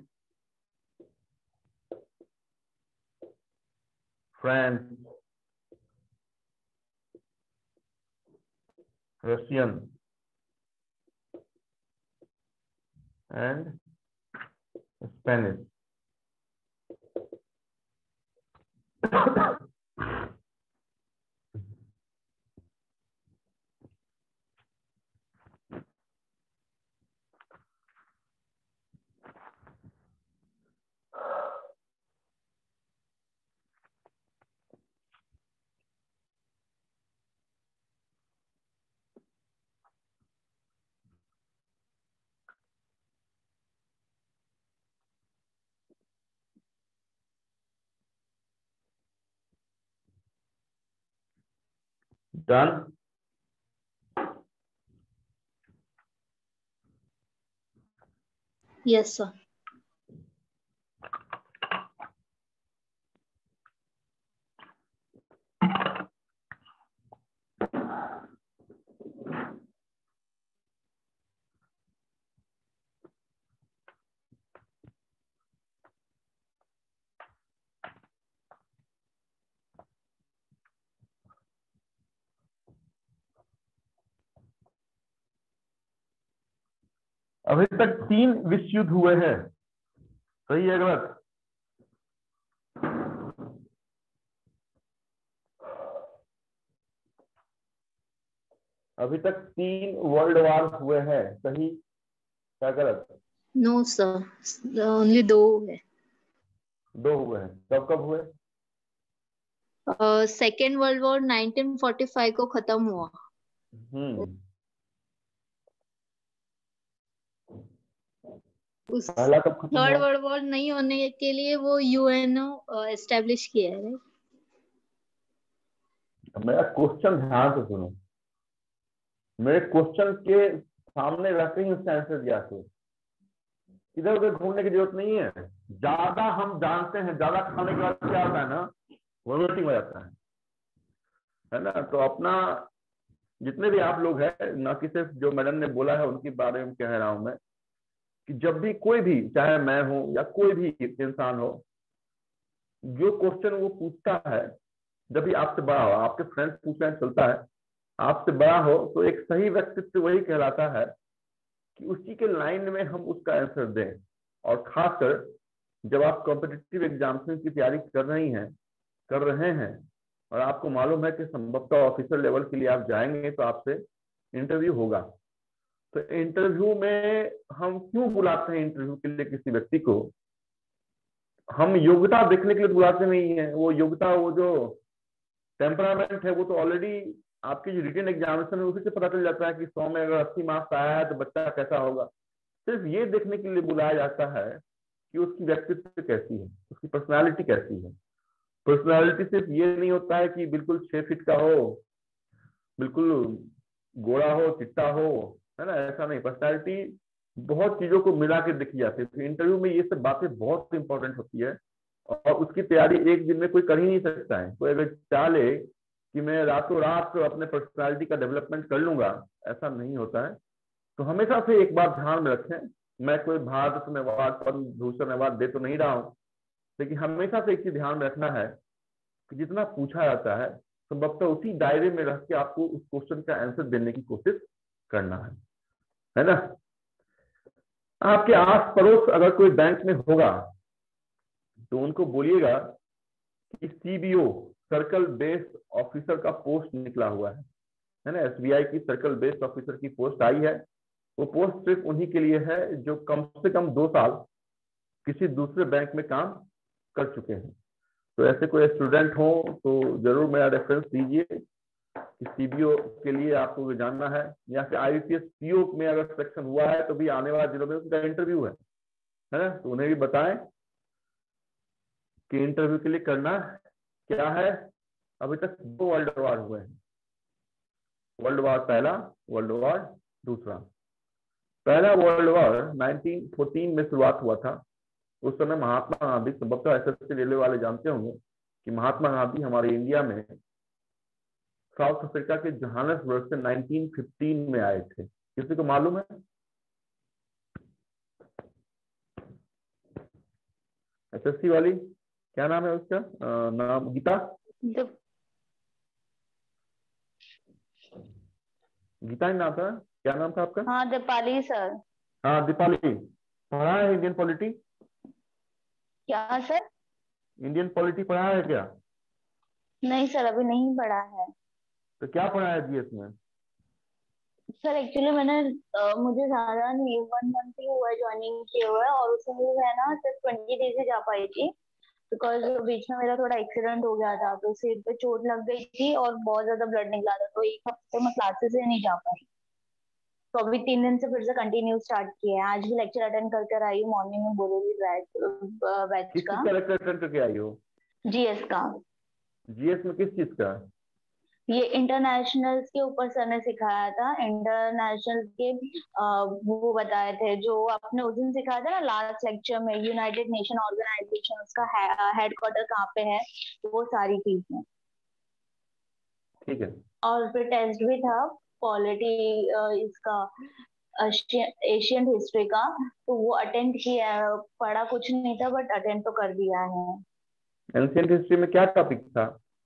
French, Russian and Spanish. Done. Yes sir. अभी तक 3 विश्व युद्ध हुए हैं, सही है गलत? अभी तक 3 वर्ल्ड वॉर हुए हैं, सही क्या गलत? नो सर, ओनली 2 है। 2 हुए हैं। कब कब हुए? सेकेंड वर्ल्ड वॉर 1945 को खत्म हुआ। उस पहला कब खत्म थर्ड हुआ? वर्ल्ड वॉर नहीं होने के लिए वो यूएनओ एस्टेब्लिश किया है। मेरा क्वेश्चन ध्यान से सुनो। मेरे क्वेश्चन के सामने रखते ही उसका आंसर दिया करो, इधर उधर घूमने की जरूरत नहीं है। ज्यादा हम जानते हैं, ज्यादा खाने के बाद क्या होता है ना, वोमिटिंग हो जाता है ना। तो अपना जितने भी आप लोग हैं, ना कि सिर्फ जो मैडम ने बोला है उनके बारे में कह रहा हूं मैं, कि जब भी कोई भी, चाहे मैं हूं या कोई भी इंसान हो, जो क्वेश्चन वो पूछता है, जब भी आपसे बड़ा हो, आपके फ्रेंड्स पूछ रहे हैं चलता है, आपसे बड़ा हो, तो एक सही व्यक्तित्व वही कहलाता है कि उसी के लाइन में हम उसका आंसर दें। और खासकर जब आप कॉम्पिटिटिव एग्जामिनेशन की तैयारी कर रहे हैं और आपको मालूम है कि संभवतः ऑफिसर लेवल के लिए आप जाएंगे, तो आपसे इंटरव्यू होगा। तो इंटरव्यू में हम क्यों बुलाते हैं इंटरव्यू के लिए किसी व्यक्ति को? हम योग्यता देखने के लिए बुलाते नहीं है। वो योग्यता, वो जो टेम्परामेंट है, वो तो ऑलरेडी आपकी जो रिटन एग्जामिनेशन है उसी से पता चल जाता है कि 100 में अगर 80 मार्क्स आया है तो बच्चा कैसा होगा। सिर्फ ये देखने के लिए बुलाया जाता है कि उसकी व्यक्तित्व कैसी है, उसकी पर्सनालिटी कैसी है। पर्सनालिटी सिर्फ ये नहीं होता है कि बिल्कुल 6 फीट का हो, बिल्कुल गोरा हो, चिट्टा हो, है ना, ऐसा नहीं। पर्सनालिटी बहुत चीजों को मिला के देखी जाती है। तो इंटरव्यू में ये सब बातें बहुत इंपॉर्टेंट होती है और उसकी तैयारी एक दिन में कोई कर ही नहीं सकता है। कोई अगर चाह ले कि मैं रातों रात अपने पर्सनालिटी का डेवलपमेंट कर लूंगा, ऐसा नहीं होता है। तो हमेशा से एक बात ध्यान में रखें, मैं कोई भारत रत्न अवार्ड, पद्म भूषण अवार्ड दे तो नहीं रहा हूँ, लेकिन हमेशा से एक चीज ध्यान में रखना है कि जितना पूछा जाता है संभवतः उसी दायरे में रह के आपको उस क्वेश्चन का आंसर देने की कोशिश करना है ना। आपके आस पड़ोस अगर कोई बैंक में होगा तो उनको बोलिएगा कि सीबीओ, सर्कल बेस्ड ऑफिसर का पोस्ट निकला हुआ है ना। एसबीआई की सर्कल बेस्ड ऑफिसर की पोस्ट आई है। वो पोस्ट सिर्फ उन्हीं के लिए है जो कम से कम 2 साल किसी दूसरे बैंक में काम कर चुके हैं। तो ऐसे कोई स्टूडेंट हो तो जरूर मेरा रेफरेंस दीजिए कि सीबीओ के लिए आपको जानना है, या फिर आईपीएस पीओ में अगर सिलेक्शन हुआ है तो भी आने वाले दिनों में उसका इंटरव्यू है ना। तो उन्हें भी बताएं कि इंटरव्यू के लिए करना क्या है। अभी तक 2 वर्ल्ड वॉर हुए हैं, वर्ल्ड वॉर पहला, वर्ल्ड वॉर दूसरा। पहला वर्ल्ड वॉर 1914 में शुरुआत हुआ था। उस समय महात्मा गांधी, संभवतः एसएससी रेलवे वाले जानते होंगे कि महात्मा गांधी हमारे इंडिया में साउथ अफ्रीका के जोहान्सबर्ग से 1915 में आए थे। किसी को मालूम है? एसएससी वाली, क्या नाम है उसका? नाम गीता, गीता ही नाम था, क्या नाम था आपका? हाँ, दीपाली सर। हाँ दीपाली, पढ़ा है इंडियन पॉलिटी? क्या सर? इंडियन पॉलिटी पढ़ा है क्या? नहीं सर, अभी नहीं पढ़ा है। तो क्या पढ़ा है जीएस में? सर एक्चुअली मुझे ज्यादा नहीं, 1 मंथ ही हुआ है ज्वाइनिंग किए हुए, और उसमें है ना सिर्फ 20 डेज ही जा पाई थी, बिकॉज बीच में मेरा थोड़ा एक्सीडेंट हो गया था, तो सिर पे चोट लग गई थी और बहुत ज्यादा ब्लड निकला था, तो 1 हफ्ते में क्लासेस ही नहीं जा पाई। तो अभी 3 दिन से फिर से कंटिन्यू स्टार्ट किया है। आज भी लेक्चर अटेंड करके आई हूँ, मॉर्निंग में बोलेगी बैच किस का। चीज का लेक्चर अटेंड करके आई हो? जीएस का। जीएस में किस चीज का? ये इंटरनेशनल के ऊपर सर ने सिखाया था। इंटरनेशनल के वो बताए थे जो आपने उस दिन सिखाया था ना लास्ट लेक्चर में, यूनाइटेड नेशन ऑर्गेनाइजेशन, उसका हेडक्वार्टर कहाँ पे है, वो सारी चीजें। ठीक है। और फिर टेस्ट भी था पॉलिटी इसका, एशियन हिस्ट्री का, तो वो अटेंड किया। पढ़ा कुछ नहीं था बट अटेंड तो कर दिया है। एंशिएंट हिस्ट्री में क्या टॉपिक था?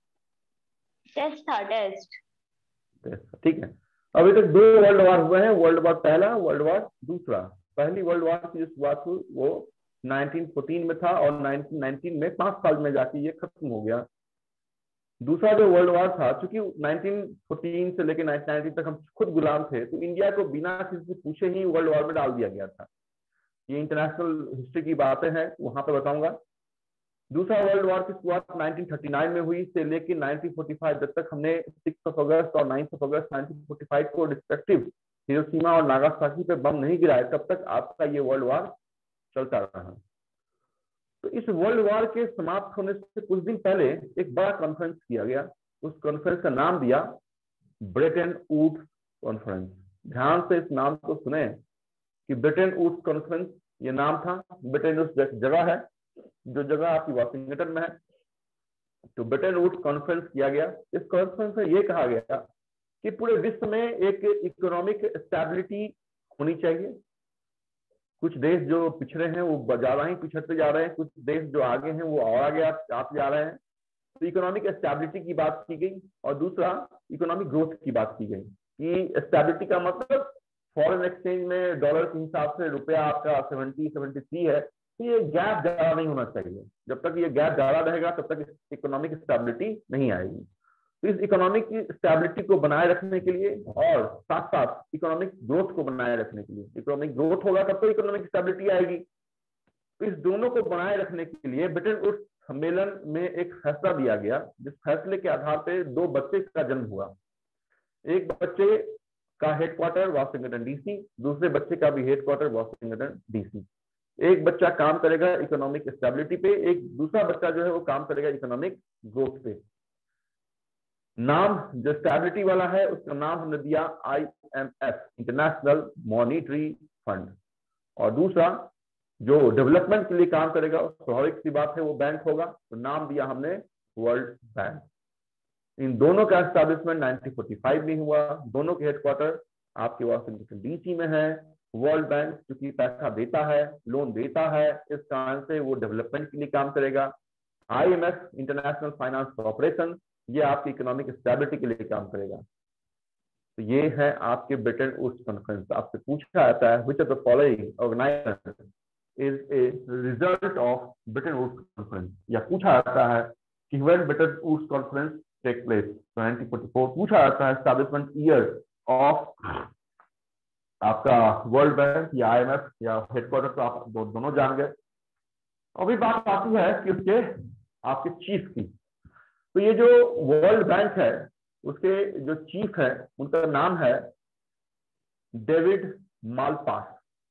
टेस्ट था, टेस्ट। ठीक है। अभी तक 2 वर्ल्ड वॉर हुए हैं, वर्ल्ड वॉर पहला, वर्ल्ड वॉर दूसरा। पहली वर्ल्ड वॉर की जो शुरुआत हुई वो 1914 में था और 1919 में 5 साल में जाके ये खत्म हो गया। दूसरा जो वर्ल्ड वॉर था, चूंकि 1914 से लेकर 1919 तक हम खुद गुलाम थे, तो इंडिया को बिना किसी से पूछे ही वर्ल्ड वॉर में डाल दिया गया था। ये इंटरनेशनल हिस्ट्री की बातें हैं, वहां पे बताऊंगा। दूसरा वर्ल्ड वॉर की शुरुआत 1939 में हुई से लेकर 1945, जब तक हमने 6 अगस्त और 9 अगस्त 1945 को रिस्पेक्टिव हिरोशिमा और नागासाकी पे बम नहीं गिराए, तब तक आपका ये वर्ल्ड वॉर चलता रहा। तो इस वर्ल्ड वॉर के समाप्त होने से कुछ दिन पहले एक बड़ा कॉन्फ्रेंस किया गया। उस कॉन्फ्रेंस का नाम दिया ब्रेटन वुड्स कॉन्फ्रेंस। ध्यान से इस नाम को सुने कि ब्रिटेन वुड्स कॉन्फ्रेंस ये नाम था। ब्रिटेन वुड्स जगह है, जो जगह आपकी वाशिंगटन में है। तो ब्रिटेन वुड्स कॉन्फ्रेंस किया गया। इस कॉन्फ्रेंस में ये कहा गया कि पूरे विश्व में एक इकोनॉमिक स्टेबिलिटी होनी चाहिए। कुछ देश जो पिछड़े हैं वो ज्यादा ही पिछड़ते जा रहे हैं, कुछ देश जो आगे हैं वो और आगे आते जा रहे हैं। तो इकोनॉमिक स्टेबिलिटी की बात की गई और दूसरा इकोनॉमिक ग्रोथ की बात की गई कि स्टेबिलिटी का मतलब फॉरेन एक्सचेंज में डॉलर के हिसाब से रुपया आपका 73 है, तो ये गैप ज्यादा नहीं होना चाहिए। जब तक ये गैप ज्यादा रहेगा तब तक इकोनॉमिक स्टेबिलिटी नहीं आएगी। तो इस इकोनॉमिक स्टेबिलिटी को बनाए रखने के लिए और साथ साथ इकोनॉमिक ग्रोथ को बनाए रखने के लिए, इकोनॉमिक ग्रोथ होगा तब तो इकोनॉमिक स्टेबिलिटी आएगी। तो इस दोनों को बनाए रखने के लिए ब्रिटेन वुड्स सम्मेलन में एक फैसला दिया गया, जिस फैसले के आधार पर 2 बच्चे का जन्म हुआ। एक बच्चे का हेडक्वार्टर वाशिंगटन डीसी, दूसरे बच्चे का भी हेडक्वार्टर वाशिंगटन डीसी। एक बच्चा काम करेगा इकोनॉमिक स्टेबिलिटी पे, एक दूसरा बच्चा जो है वो काम करेगा इकोनॉमिक ग्रोथ पे। नाम जो स्टेबिलिटी वाला है उसका नाम हमने दिया IMF, इंटरनेशनल मॉनिटरी फंड, और दूसरा जो डेवलपमेंट के लिए काम करेगा स्वाभाविक सी बात है वो बैंक होगा, तो नाम दिया हमने वर्ल्ड बैंक। इन दोनों का एस्टैब्लिशमेंट 1945 में हुआ। दोनों के हेडक्वार्टर आपके वाशिंगटन डीसी में है। वर्ल्ड बैंक चूंकि पैसा देता है, लोन देता है, इस कारण से वो डेवलपमेंट के लिए काम करेगा। IMF इंटरनेशनल फाइनेंस कॉर्पोरेशन, ये आपकी इकोनॉमिक स्टेबिलिटी के लिए काम करेगा। तो ये है आपके ब्रिटेन वुड्स कॉन्फ्रेंस। आपसे पूछा जाता है which of the following organization is a result of Bretton Woods conference, या पूछा जाता है कि when Bretton Woods conference take place 1944, पूछा जाता है एस्टैब्लिशमेंट ईयर ऑफ आपका वर्ल्ड बैंक या IMF या हेडक्वार्टर, तो आप दोनों जान गए। अभी बात आती है कि उसके आपके चीफ की। तो ये जो वर्ल्ड बैंक है उसके जो चीफ है उनका नाम है डेविड मालपास।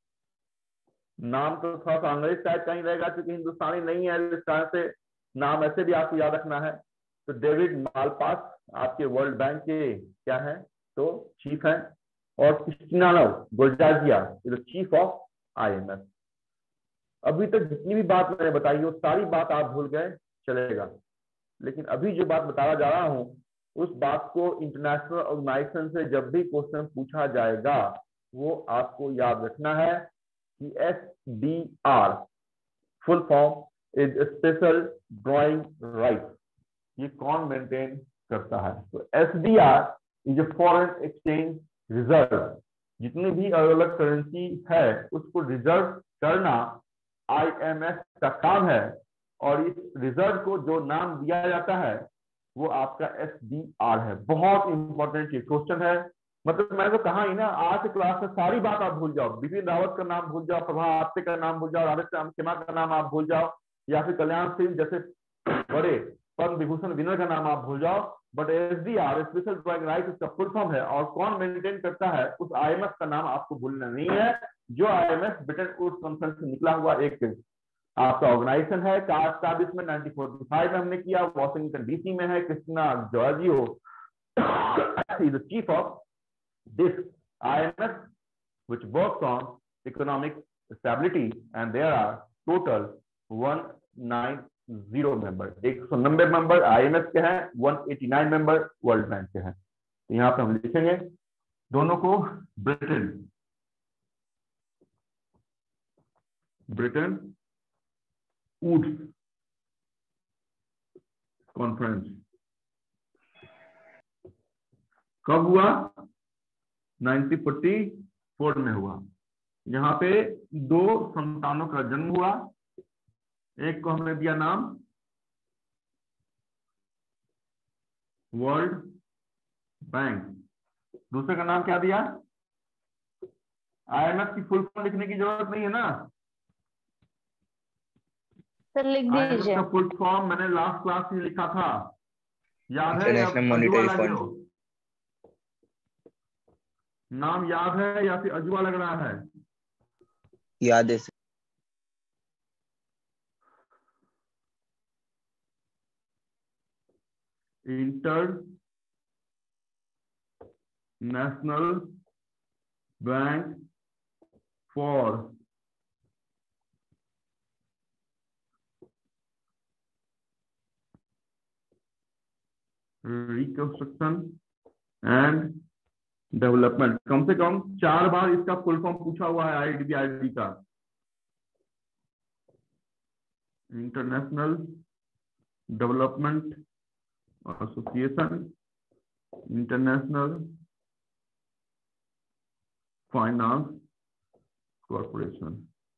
नाम तो थोड़ा सा अंग्रेज टाइप का ही रहेगा क्योंकि हिंदुस्तानी नहीं है, इस कारण से नाम ऐसे भी आपको याद रखना है। तो डेविड मालपास आपके वर्ल्ड बैंक के क्या है तो चीफ है, और Kristalina Georgieva is the chief of IMF। अभी तक जितनी भी बात मैंने बताई वो सारी बात आप भूल गए चलेगा, लेकिन अभी जो बात बताना जा रहा हूं उस बात को इंटरनेशनल ऑर्गेनाइजेशन से जब भी क्वेश्चन पूछा जाएगा वो आपको याद रखना है कि SDR full form is special drawing right. ये कौन मेंटेन करता है? तो SDR is a foreign exchange reserve. जितनी भी अलग अलग करेंसी है उसको रिजर्व करना IMF का काम है, और इस रिजर्व को जो नाम दिया जाता है वो आपका SDR है। बहुत इंपॉर्टेंट ये क्वेश्चन है। मतलब मैंने तो कहा ही ना, आज क्लास में सारी बात आप भूल जाओ, बिपिन रावत का नाम भूल जाओ, प्रभा आपटे का नाम भूल जाओ, राधेश्याम खेमा का नाम आप भूल जाओ, या फिर कल्याण सिंह जैसे बड़े पद्म विभूषण विनर का नाम आप भूल जाओ, but SDR special drawing right उसका फुल फॉर्म है, और कौन मेंटेन करता है उस IMF का नाम आपको भूलना नहीं है। जो IMF ब्रिटेन वुड्स कॉन्फ्रेंस से निकला हुआ एक आपका ऑर्गेनाइजेशन है। का एस्टैब्लिशमेंट 1945 में हमने किया, वाशिंगटन डीसी में है। Kristalina Georgieva is the chief of this IMF which works on economic stability, and there are total 190 member. 190 member IMF के हैं, 189 मेंबर वर्ल्ड बैंक के हैं। तो यहाँ पे हम लिखेंगे दोनों को ब्रिटेन वुड्स कॉन्फ्रेंस कब हुआ? 1944 में हुआ। यहाँ पे 2 संतानों का जन्म हुआ। एक को हमने दिया नाम वर्ल्ड बैंक, दूसरे का नाम क्या दिया? IMF की फुल फॉर्म लिखने की जरूरत नहीं है ना सर, लिख IMF दीजिए। का फुल फॉर्म मैंने लास्ट क्लास में लिखा था, याद है? International monetary fund. नाम याद है या फिर अजूबा लग रहा है? याद है। International bank for reconstruction and development. कम से कम 4 बार इसका फुल फॉर्म पूछा हुआ है आईडीबीआईडी का। International development association, international finance corporation.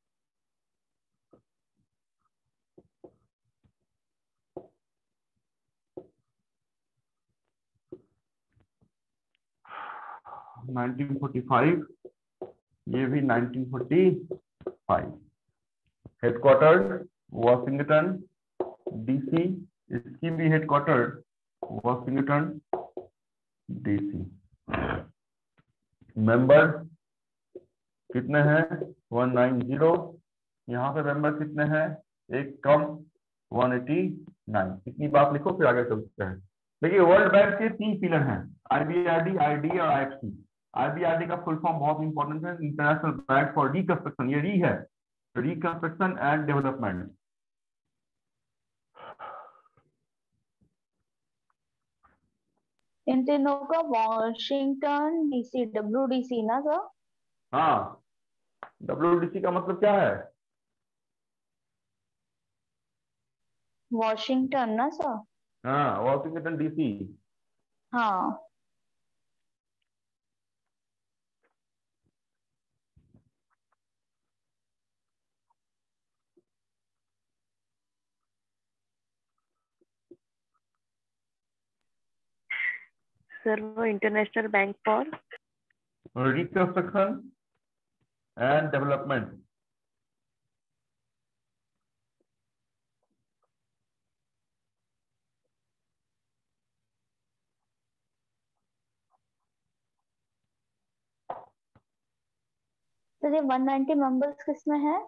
(1945) ये भी 1945। हेडक्वार्टर वॉशिंगटन डीसी, इसकी भी हेडक्वार्टर वॉशिंगटन डीसी। मेंबर कितने हैं? 190। यहाँ पे मेंबर कितने हैं? एक कम, 189। इतनी बात लिखो, फिर आगे चलते हैं। देखिए, वर्ल्ड बैंक के 3 पिलर हैं, आईबीआरडी, आईडी और आईएफसी। आईबीआरडी का फुल फॉर्म बहुत इंपॉर्टेंट है, इंटरनेशनल बैंक फॉर रिकंस्ट्रक्शन। ये री है, रिकंस्ट्रक्शन एंड डेवलपमेंट। इन तीनों का वॉशिंगटन डीसी, WDC ना सर? हाँ, WDC का मतलब क्या है? वॉशिंगटन ना सर? हाँ, वॉशिंगटन डीसी। हाँ। सर वो international bank for reconstruction and development. तो ये 190 मेंबर्स किसमें है?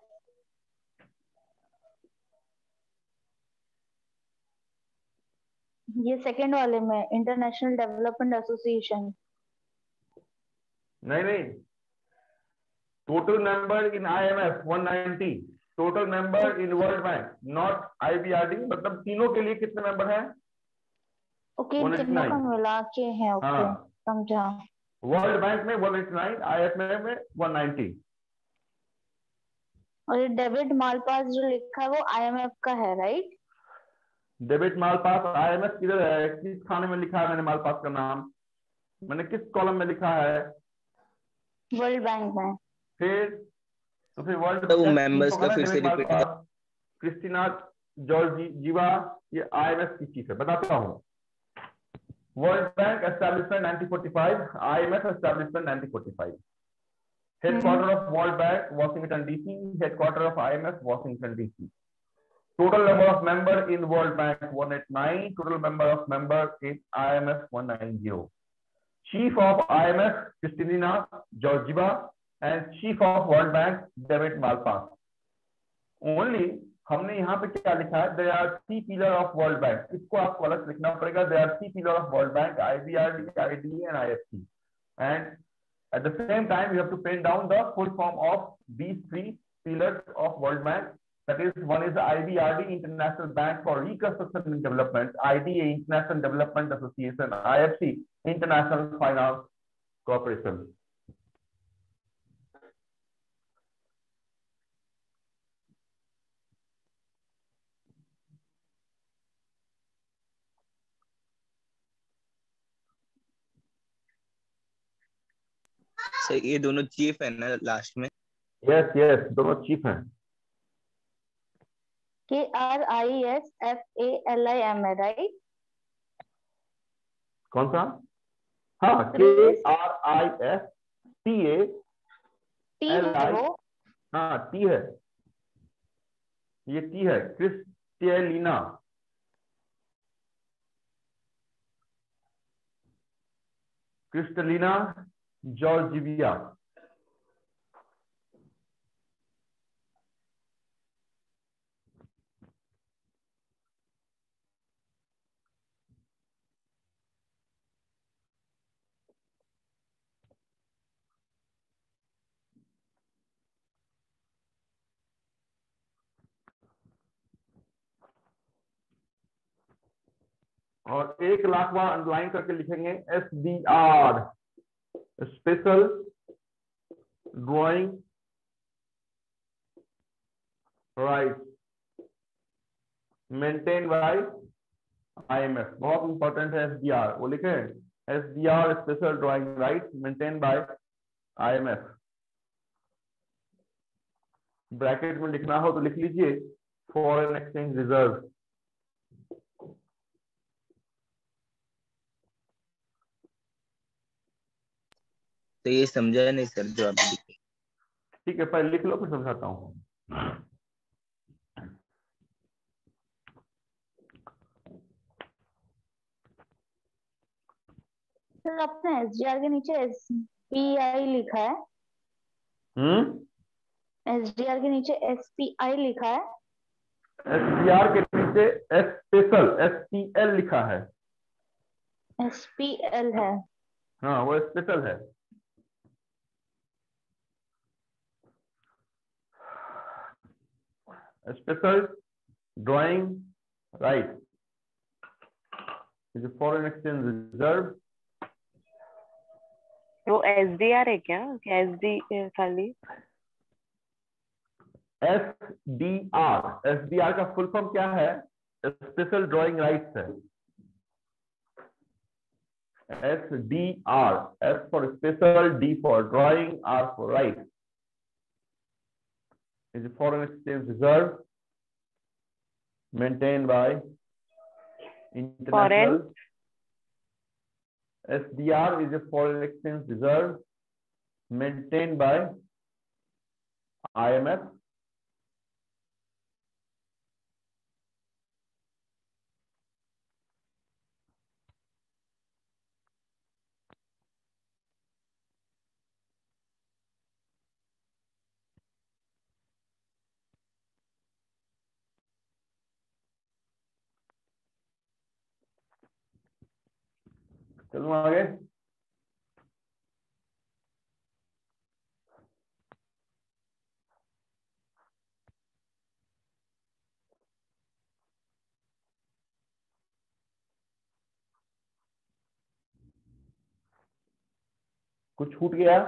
ये सेकंड वाले में, इंटरनेशनल डेवलपमेंट एसोसिएशन। नहीं, total member in IMF 190, total member in world bank, not IBRD। मतलब तीनों के लिए कितने मेंबर हैं? ओके, इन तीनों का मिला के है। ओके, हाँ, समझा। वर्ल्ड बैंक में 189, IMF में 190। और ये डेविड मालपास जो लिखा है वो IMF का है, राइट? डेविड मालपास IMF किधर है? किस खाने में लिखा है मैंने मालपास का नाम? मैंने किस कॉलम में लिखा है? वर्ल्ड बैंक में। फिर वर्ल्ड तो वो बैंक मेंबर्स चीफ का होगा ना, फिर से डेविड रिपीट कर। मालपास, क्रिस्टीना जॉर्जिवा, ये IMF की चीफ है। बताता हूँ। World bank establishment 1945, IMF establishment 1945। Headquarter of World Bank, Washington DC. Headquarter of IMF, Washington DC. Total number of member in World Bank 189. Total number of member in IMF 190. Chief of IMF Kristalina Georgieva and Chief of World Bank David Malpass. Only हमने यहाँ पे क्या लिखा है? There are 3 pillars of World Bank. इसको आपको अलग लिखना पड़ेगा। There are 3 pillars of World Bank: IBRD, IDE and IFC. And at the same time, you have to pen down the full form of these 3 pillars of World Bank. That is, one is the IBRD, International Bank for Reconstruction and Development; IDA, International Development Association; IFC, International Finance Corporation. Sir ये दोनों chief है ना last में? Yes, yes, दोनों chief हैं। KRISFALIM है, right? कौन सा? हाँ, KRISTALI। टी है वो? हाँ, टी है, ये टी है। Kristalina Georgieva. और 1,00,000 बार अंडरलाइन करके लिखेंगे SDR, special drawing right maintain by IMF। बहुत इंपॉर्टेंट है SDR, वो लिखे SDR special drawing right maintain by IMF। Bracket में लिखना हो तो लिख लीजिए फॉरेन एक्सचेंज रिजर्व। तो ये समझा नहीं सर जो आप लिखे। ठीक है, पहले लिख लो फिर समझाता हूँ। सर आपने SDR के नीचे SPI लिखा है, SDR के नीचे SPI लिखा है, SDR के नीचे स्पेशल SPL लिखा है। SPL है। हाँ वो स्पेशल है। Special drawing right foreign exchange reserve. वो SDR है क्या? SD खाली SDR का फुल फॉर्म क्या है? स्पेशल ड्राइंग राइट्स है। SDR, S for special, D for drawing, R for right is a foreign exchange reserve maintained by international. SDR is a foreign exchange reserve maintained by IMF. चलो आगे। कुछ छूट गया?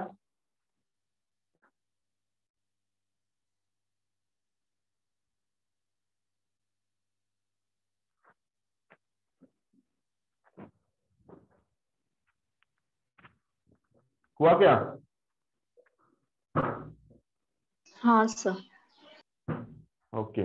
हुआ क्या? हाँ सर। ओके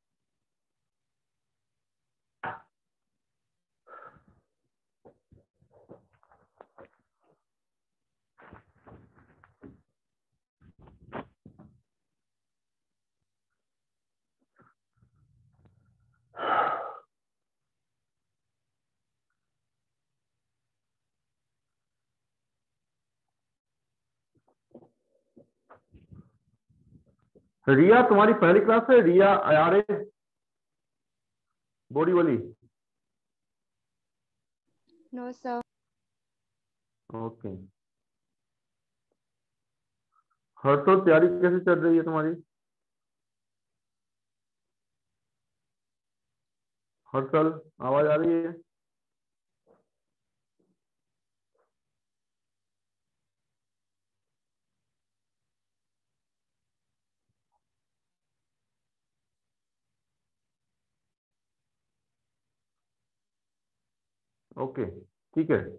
रिया, तुम्हारी पहली क्लास है रिया आयारे बॉडी वाली? No sir. ओके। हर तो तैयारी कैसे चल रही है तुम्हारी? हर्षल आवाज आ रही है? ओके ठीक है।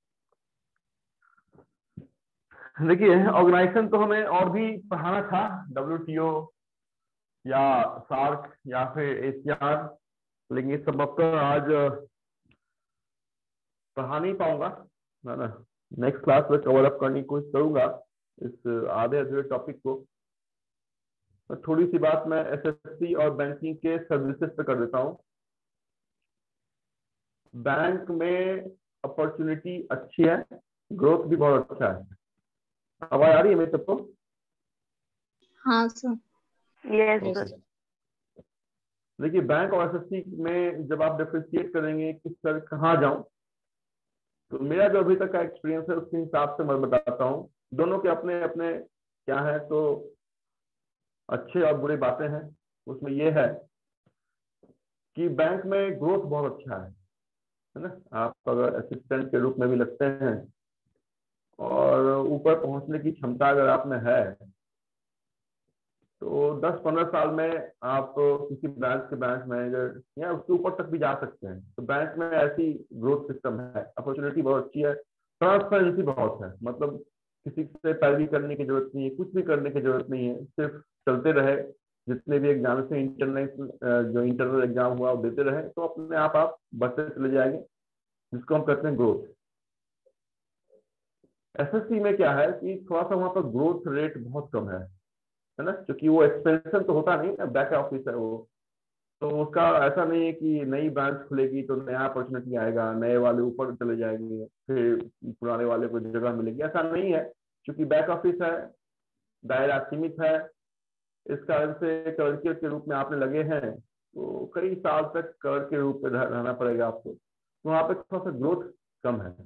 देखिए ऑर्गेनाइजेशन तो हमें और भी पढ़ाना था, WTO या सार्क या फिर ACR, लेकिन ये सब अब तो आज पढ़ा नहीं पाऊंगा, है ना। नेक्स्ट क्लास में कवर अप करने की कोशिश करूंगा इस आधे अधूरे टॉपिक को। तो थोड़ी सी बात मैं SSC और बैंकिंग के सर्विसेज पे कर देता हूँ। बैंक में अपॉर्चुनिटी अच्छी है, ग्रोथ भी बहुत अच्छा है। आवाज आ रही है मेरे सबको? हाँ सर। Yes okay. सर। देखिए बैंक और SSC में जब आप डिफरेंशिएट करेंगे कि सर कहाँ जाऊं, तो मेरा जो अभी तक का एक्सपीरियंस है उसके हिसाब से मैं बताता हूँ। दोनों के अपने अपने क्या है, तो अच्छे और बुरे बातें हैं। उसमें यह है कि बैंक में ग्रोथ बहुत अच्छा है, है ना। आप अगर असिस्टेंट के रूप में भी लगते हैं और ऊपर पहुंचने की क्षमता अगर आप में है तो 10-15 साल में आप किसी ब्रांच के ब्रांच मैनेजर या उसके ऊपर तक भी जा सकते हैं। तो बैंक में ऐसी ग्रोथ सिस्टम है, अपॉर्चुनिटी बहुत अच्छी है, ट्रांसपेरेंसी बहुत है। मतलब किसी से पैरवी करने की जरूरत नहीं है, कुछ भी करने की जरूरत नहीं है, सिर्फ चलते रहे, जितने भी एग्जाम से इंटरनेशनल जो इंटरनल एग्जाम हुआ वो देते रहे तो अपने आप बढ़ते चले जाएंगे, जिसको हम कहते हैं ग्रोथ। एसएससी में क्या है कि थोड़ा सा वहां पर ग्रोथ रेट बहुत कम है ना, क्योंकि वो एक्सपेंशन तो होता नहीं है, बैक ऑफिस है वो, तो उसका ऐसा नहीं है कि नई ब्रांच खुलेगी तो नया अपॉर्चुनिटी आएगा, नए वाले ऊपर चले जाएंगे फिर पुराने वाले को जगह मिलेगी, ऐसा नहीं है। क्योंकि बैक ऑफिस है, दायरा सीमित है, इस कारण से क्लर्क के रूप में आपने लगे हैं तो कई साल तक क्लर्क के रूप में रहना पड़ेगा आपको, तो वहां पे थोड़ा सा ग्रोथ कम है।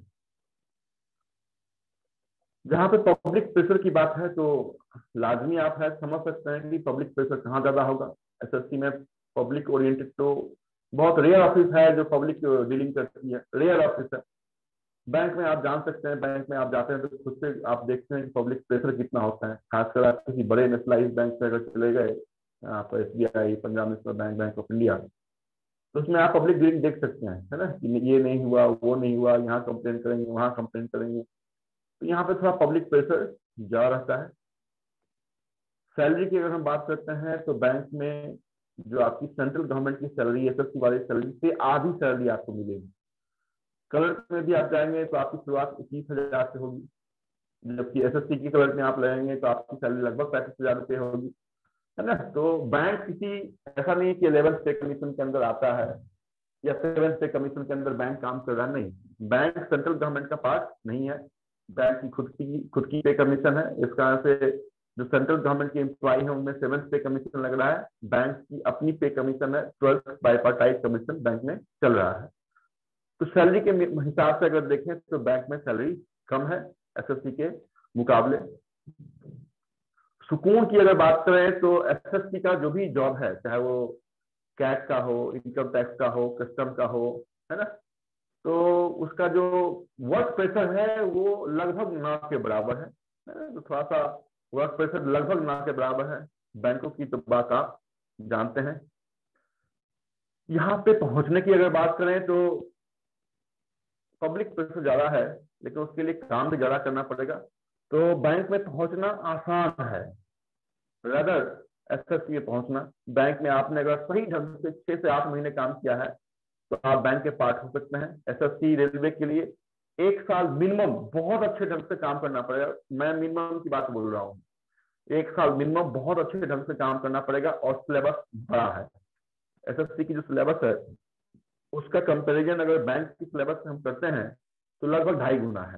जहाँ पे पब्लिक प्रेशर की बात है तो लाजमी आप है समझ सकते हैं कि पब्लिक प्रेशर कहाँ ज्यादा होगा। एसएससी में पब्लिक ओरिएंटेड तो बहुत रेयर ऑफिस है जो पब्लिक डीलिंग करती है, रेयर ऑफिस है। बैंक में आप जान सकते हैं, बैंक में आप जाते हैं तो खुद से आप देखते हैं कि पब्लिक प्रेशर कितना होता है, खासकर आप किसी बड़े नेशनलाइज बैंक से अगर चले गए, आप SBI, Punjab national bank, bank of India, तो उसमें आप पब्लिक डीलिंग देख सकते हैं, है ना, कि ये नहीं हुआ, वो नहीं हुआ, यहाँ कंप्लेन करेंगे, वहाँ कंप्लेन करेंगे, तो यहाँ पे थोड़ा पब्लिक प्रेशर ज्यादा रहता है। सैलरी की अगर हम बात करते हैं तो बैंक में जो आपकी सेंट्रल गवर्नमेंट की सैलरी, एसएससी वाली सैलरी से आधी सैलरी आपको मिलेगी। क्लर्क में भी आप जाएंगे तो आपकी शुरुआत 21,000 से होगी, जबकि एसएससी की क्लर्क में आप लेंगे तो आपकी सैलरी लगभग 35,000 रुपये होगी, है ना। तो बैंक किसी ऐसा नहीं कि 11th पे कमीशन के अंदर आता है या 7th पे कमीशन के अंदर बैंक काम कर रहा है, नहीं, बैंक सेंट्रल गवर्नमेंट का पार्ट नहीं है, बैंक की खुद की पे कमीशन है। इस कारण से जो सेंट्रल गवर्नमेंट के एम्प्लॉय हैं उनमें 7th पे कमीशन लग रहा है, बैंक की अपनी पे कमीशन है, 12th बाइपार्टाइट कमीशन बैंक में चल रहा है। तो सैलरी के हिसाब से अगर देखें तो बैंक में सैलरी कम है एसएससी के मुकाबले। सुकून की अगर बात करें तो एसएससी का जो भी जॉब है, चाहे वो कैट का हो, इनकम टैक्स का हो, कस्टम का हो, है ना, तो उसका जो वर्क प्रेशर है वो लगभग ना के बराबर है, तो थोड़ा सा वर्क प्रेशर लगभग ना के बराबर है। बैंकों की तो बात आप जानते हैं। यहाँ पे पहुंचने की अगर बात करें तो पब्लिक प्रेशर ज्यादा है, लेकिन उसके लिए काम भी ज्यादा करना पड़ेगा। तो बैंक में पहुंचना आसान है, रदर एसएससी में पहुंचना। बैंक में आपने अगर सही ढंग से 6 से 8 महीने काम किया है तो आप बैंक के पार्ट हो सकते हैं। एसएससी रेलवे के लिए 1 साल मिनिमम बहुत अच्छे ढंग से काम करना पड़ेगा, मैं मिनिमम की बात बोल रहा हूँ, 1 साल मिनिमम बहुत अच्छे ढंग से काम करना पड़ेगा। और सिलेबस बड़ा है, एसएससी की जो सिलेबस है उसका कंपैरिजन अगर बैंक की सिलेबस से हम करते हैं तो लगभग 2.5 गुना है।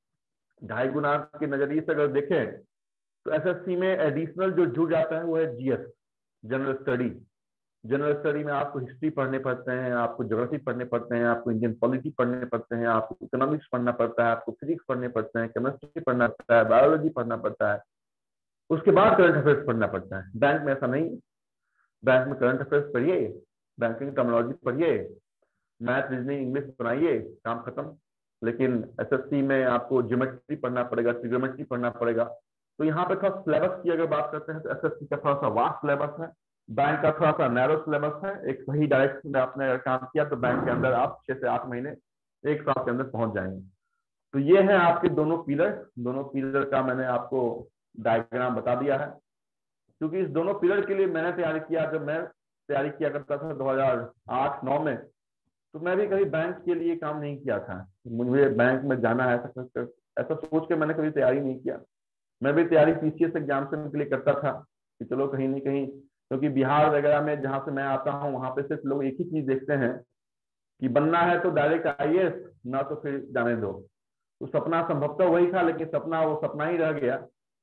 2.5 गुना के नजरिए से अगर देखें तो एसएससी में एडिशनल जो जुड़ जाता है वो है GS, general study. General study में आपको हिस्ट्री पढ़ने पड़ते हैं, आपको ज्योग्राफी पढ़ने पड़ते हैं, आपको इंडियन पॉलिटी पढ़ने पड़ते हैं, आपको इकोनॉमिक्स पढ़ना पड़ता है, आपको फिजिक्स पढ़ने पड़ते हैं, केमिस्ट्री पढ़ना पड़ता है, बायोलॉजी पढ़ना पड़ता है, उसके बाद करंट अफेयर्स पढ़ना पड़ता है। बैंक में ऐसा नहीं, बैंक में करंट अफेयर्स पढ़िए, बैंकिंग टर्मिनोलॉजी पढ़िए, मैथ, रीजनिंग, इंग्लिश बनाइए, काम खत्म। लेकिन एसएससी में आपको ज्योमेट्री पढ़ना पड़ेगा, ट्रिग्नोमेट्री पढ़ना पड़ेगा। तो यहाँ पे थोड़ा सिलेबस की अगर बात करते हैं तो एसएससी का थोड़ा सा वास्ट सिलेबस है, बैंक का थोड़ा सा नैरो सिलेबस है। एक सही डायरेक्शन में आपने अगर काम किया तो बैंक के अंदर आप 6 से 8 महीने 1 साल के अंदर पहुंच जाएंगे। तो ये है आपके दोनों पिलर का मैंने आपको डायग्राम बता दिया है। क्योंकि इस दोनों पिलर के लिए मैंने तैयारी किया, जब मैं तैयारी किया करता था 2008-9 में, तो मैं भी कभी बैंक के लिए काम नहीं किया था, मुझे बैंक में जाना है ऐसा सोच के मैंने कभी तैयारी नहीं किया। मैं भी तैयारी पीसीएस एग्जामिनेशन के लिए करता था कि चलो कहीं नहीं कहीं, क्योंकि बिहार वगैरह में जहाँ से मैं आता हूँ वहाँ पे सिर्फ लोग एक ही चीज देखते हैं कि बनना है तो डायरेक्ट आईएएस, ना तो फिर जाने दो। तो सपना संभवतः वही था, लेकिन सपना वो सपना ही रह गया,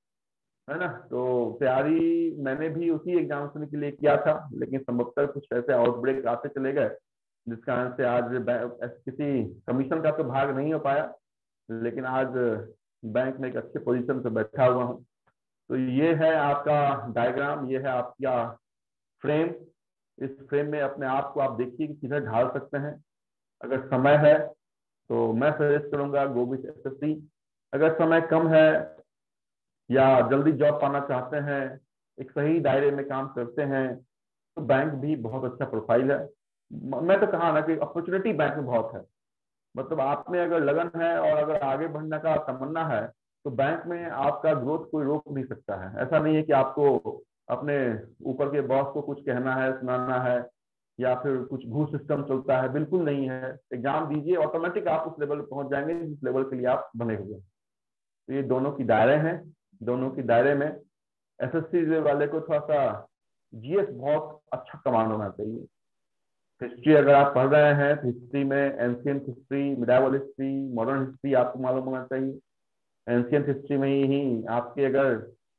है ना। तो तैयारी मैंने भी उसी एग्जामिनेशन के लिए किया था, लेकिन संभवतः कुछ ऐसे आउटब्रेक आते चले गए जिस कारण से आज किसी कमीशन का तो भाग नहीं हो पाया, लेकिन आज बैंक में एक अच्छे पोजीशन पे बैठा हुआ हूँ। तो ये है आपका डायग्राम, ये है आपका फ्रेम। इस फ्रेम में अपने आप को आप देखिए कि किधर ढाल सकते हैं। अगर समय है तो मैं सजेस्ट करूंगा गो विथ एसएससी। अगर समय कम है या जल्दी जॉब पाना चाहते हैं, एक सही दायरे में काम करते हैं, तो बैंक भी बहुत अच्छा प्रोफाइल है। मैं तो कहा ना कि अपॉर्चुनिटी बैंक में बहुत है। मतलब आप में अगर लगन है और अगर आगे बढ़ने का तमन्ना है तो बैंक में आपका ग्रोथ कोई रोक नहीं सकता है। ऐसा नहीं है कि आपको अपने ऊपर के बॉस को कुछ कहना है, सुनाना है, या फिर कुछ घूस सिस्टम चलता है, बिल्कुल नहीं है। एग्जाम दीजिए, ऑटोमेटिक आप उस लेवल पर पहुंच जाएंगे जिस लेवल के लिए आप बने हुए। तो ये दोनों की दायरे हैं, दोनों की दायरे में एसएससी वाले को थोड़ा सा जीएस बहुत अच्छा कमांड होना चाहिए। हिस्ट्री अगर आप पढ़ रहे हैं तो हिस्ट्री में ancient history, medieval history, modern history आपको मालूम होना चाहिए। एंशियंट हिस्ट्री में ही आपके अगर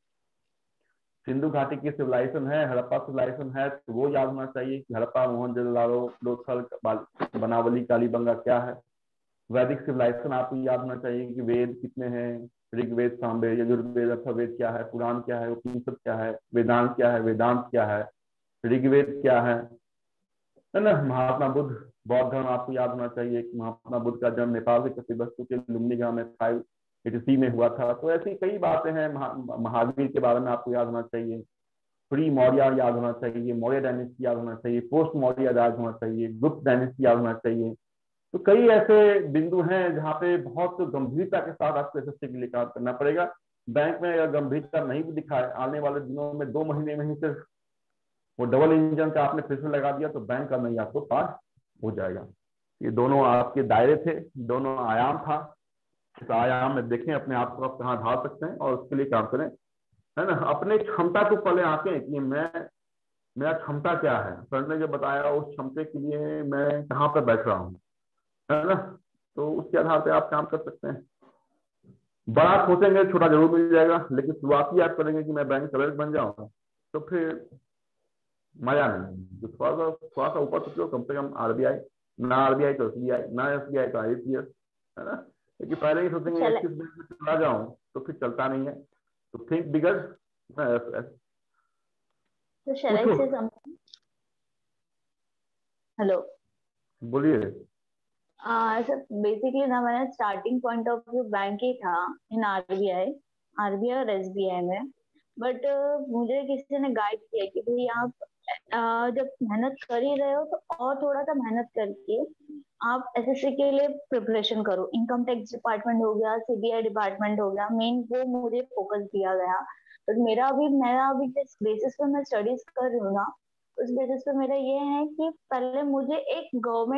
सिंधु घाटी की सिविलाइजेशन है, हड़प्पा सिविलाइजेशन है, तो वो याद होना चाहिए कि हड़प्पा, मोहनजोदड़ो, लोथल, बनावली, कालीबंगा क्या है। वैदिक सिविलाइजेशन आपको याद होना चाहिए कि वेद कितने हैं, ऋग्वेद, सामवेद, यजुर्वेद, अथर्ववेद क्या है, पुराण क्या है, उपनिषद क्या है, वेदांत क्या है, वेदांत क्या है, ऋग्वेद क्या है ना। महात्मा बुद्ध, बौद्ध धर्म आपको याद होना चाहिए कि महात्मा बुद्ध का जन्म नेपाल के कपिलवस्तु के लुम्बिनी गांव में 583 में हुआ था। तो ऐसी कई बातें हैं। महावीर के बारे में आपको याद होना चाहिए। प्री मौर्य याद होना चाहिए, मौर्य डायनेस्टी याद होना चाहिए, पोस्ट मौर्य याद होना चाहिए, गुप्त डायनेस्टी याद होना चाहिए। तो कई ऐसे बिंदु हैं जहाँ पे बहुत गंभीरता के साथ आपको एसएससी के लिए काम करना पड़ेगा। बैंक में अगर गंभीरता नहीं भी दिखाए, आने वाले दिनों में 2 महीने में ही सिर्फ वो डबल इंजन का आपने प्रेशर लगा दिया तो बैंक का नहीं आपको पास हो जाएगा। ये दोनों आपके दायरे थे, दोनों आयाम था। इस आयाम में देखें अपने आप को आप कहाँ ढाल सकते हैं और उसके लिए काम करें, है ना। अपने क्षमता को पहले आंकें कि मेरा क्षमता क्या है। सर ने जो बताया उस क्षमता के लिए मैं कहाँ पर बैठ रहा हूँ, है ना। तो उसके आधार पे आप काम कर सकते हैं। बड़ा सोचेंगे छोटा जरूर मिल जाएगा, लेकिन शुरुआती आप करेंगे कि मैं बैंक क्लर्क बन जाऊँ तो फिर मजा नहीं। तो थोड़ा सा ऊपर सोचो, कम से कम आरबीआई, ना आरबीआई तो एसबीआई, ना एसबीआई तो आईपीएस, है ना। लेकिन पहले ही सोचेंगे किस बैंक में चला जाऊं तो फिर चलता नहीं है। तो थिंक बिगर। हेलो, बोलिए। सर बेसिकली ना मैंने starting point of view bank ही था इन आरबीआई और एसबीआई में। बट मुझे किसी ने गाइड किया कि भाई आप जब मेहनत कर ही रहे हो तो और थोड़ा सा मेहनत करके आप एसएससी के लिए प्रिपरेशन करो। इनकम टैक्स डिपार्टमेंट हो गया, सीबीआई डिपार्टमेंट हो गया, मेन वो मुझे फोकस दिया गया। बट मेरा अभी जिस बेसिस पे मैं स्टडीज कर रही हूँ ना, उस बेसिस पे मेरा ये है कि पहले मुझे एक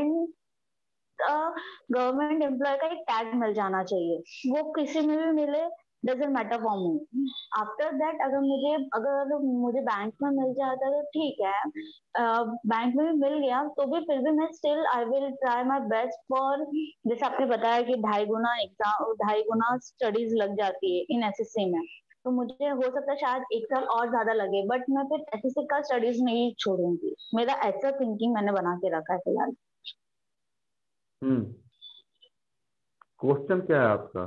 गवर्नमेंट एम्प्लॉय का एक टैग मिल जाना चाहिए, वो किसी में भी मिले, doesn't matter for me. After that अगर मुझे बैंक में मिल जाता तो ठीक है, बैंक में भी मिल गया तो भी फिर भी मैं still I will try my best for, जैसे आपने बताया कि 2.5 गुना स्टडीज लग जाती है इन एसएससी में, तो मुझे हो सकता है शायद 1 साल और ज्यादा लगे, बट मैं फिर एसएससी का स्टडीज नहीं छोड़ूंगी। मेरा ऐसा थिंकिंग मैंने बना के रखा है फिलहाल। क्वेश्चन क्या है आपका?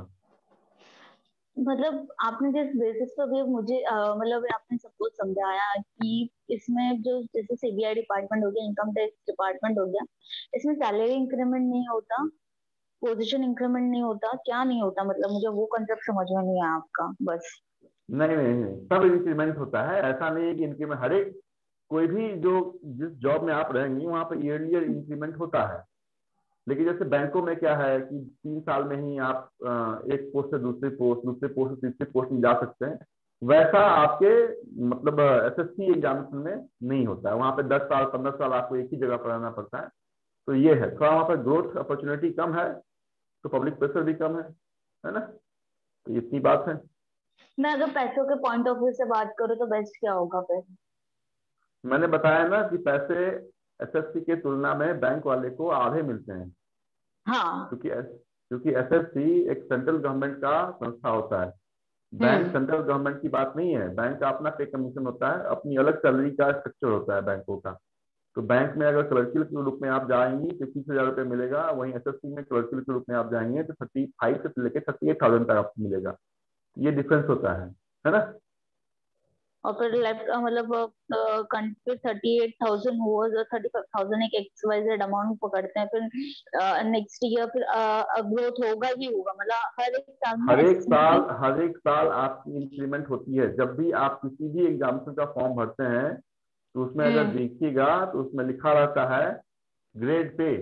मतलब आपने जिस बेसिस पर भी मुझे मतलब आपने सबको समझाया कि इसमें जो जैसे सीबीआई डिपार्टमेंट हो गया, इनकम टैक्स डिपार्टमेंट हो गया, इसमें सैलरी इंक्रीमेंट नहीं होता, पोजीशन इंक्रीमेंट नहीं होता, क्या नहीं होता, मतलब मुझे वो कंसेप्ट समझ में नहीं आया आपका बस। नहीं, सब इंक्रीमेंट होता है। ऐसा नहीं है कि इंक्रीमेंट हर एक, कोई भी जो जिस जॉब में आप रहेंगे वहां पर ईयरली इंक्रीमेंट होता है। लेकिन जैसे बैंकों में क्या है कि 3 साल में ही आप एक पोस्ट से दूसरे पोस्ट से तीसरी पोस्ट में जा सकते हैं। वैसा आपके मतलब एसएससी एग्जामिनेशन में नहीं होता है। वहाँ पे 10 साल 15 साल आपको एक ही जगह पर रहना पड़ता है। तो ये है थोड़ा वहाँ पर ग्रोथ अपॉर्चुनिटी कम है, तो पब्लिक प्रेशर भी कम है ना। तो इतनी बात है। मैं अगर पैसों के पॉइंट ऑफ व्यू से बात करूँ तो बेस्ट क्या होगा फिर? मैंने बताया ना कि पैसे एसएससी के तुलना में बैंक वाले को आधे मिलते हैं। हाँ, क्योंकि एसएससी एक सेंट्रल गवर्नमेंट का संस्था होता है। बैंक सेंट्रल गवर्नमेंट की बात नहीं है। बैंक का अपना पे कमीशन होता है, अपनी अलग सैलरी का स्ट्रक्चर होता है बैंकों का। तो बैंक में अगर क्लर्किल के रूप में आप जाएंगी तो 30,000 रुपये मिलेगा। वहीं एसएससी में क्लर्किल के रूप में आप जाएंगे तो 35 से लेकर 38,000 तक आपको मिलेगा। ये डिफरेंस होता है ना। और फिर लेफ्ट मतलब 38,000 हुआ, 35,000 एक XYZ अमाउंट पकड़ते हैं, फिर नेक्स्ट ईयर फिर ग्रोथ होगा ही होगा, मतलब हर एक साल में हर एक साल आपकी इंक्रीमेंट होती है। जब भी आप किसी भी एग्जामिनेशन का फॉर्म भरते हैं तो उसमें अगर देखिएगा तो उसमें लिखा रहता है ग्रेड पे।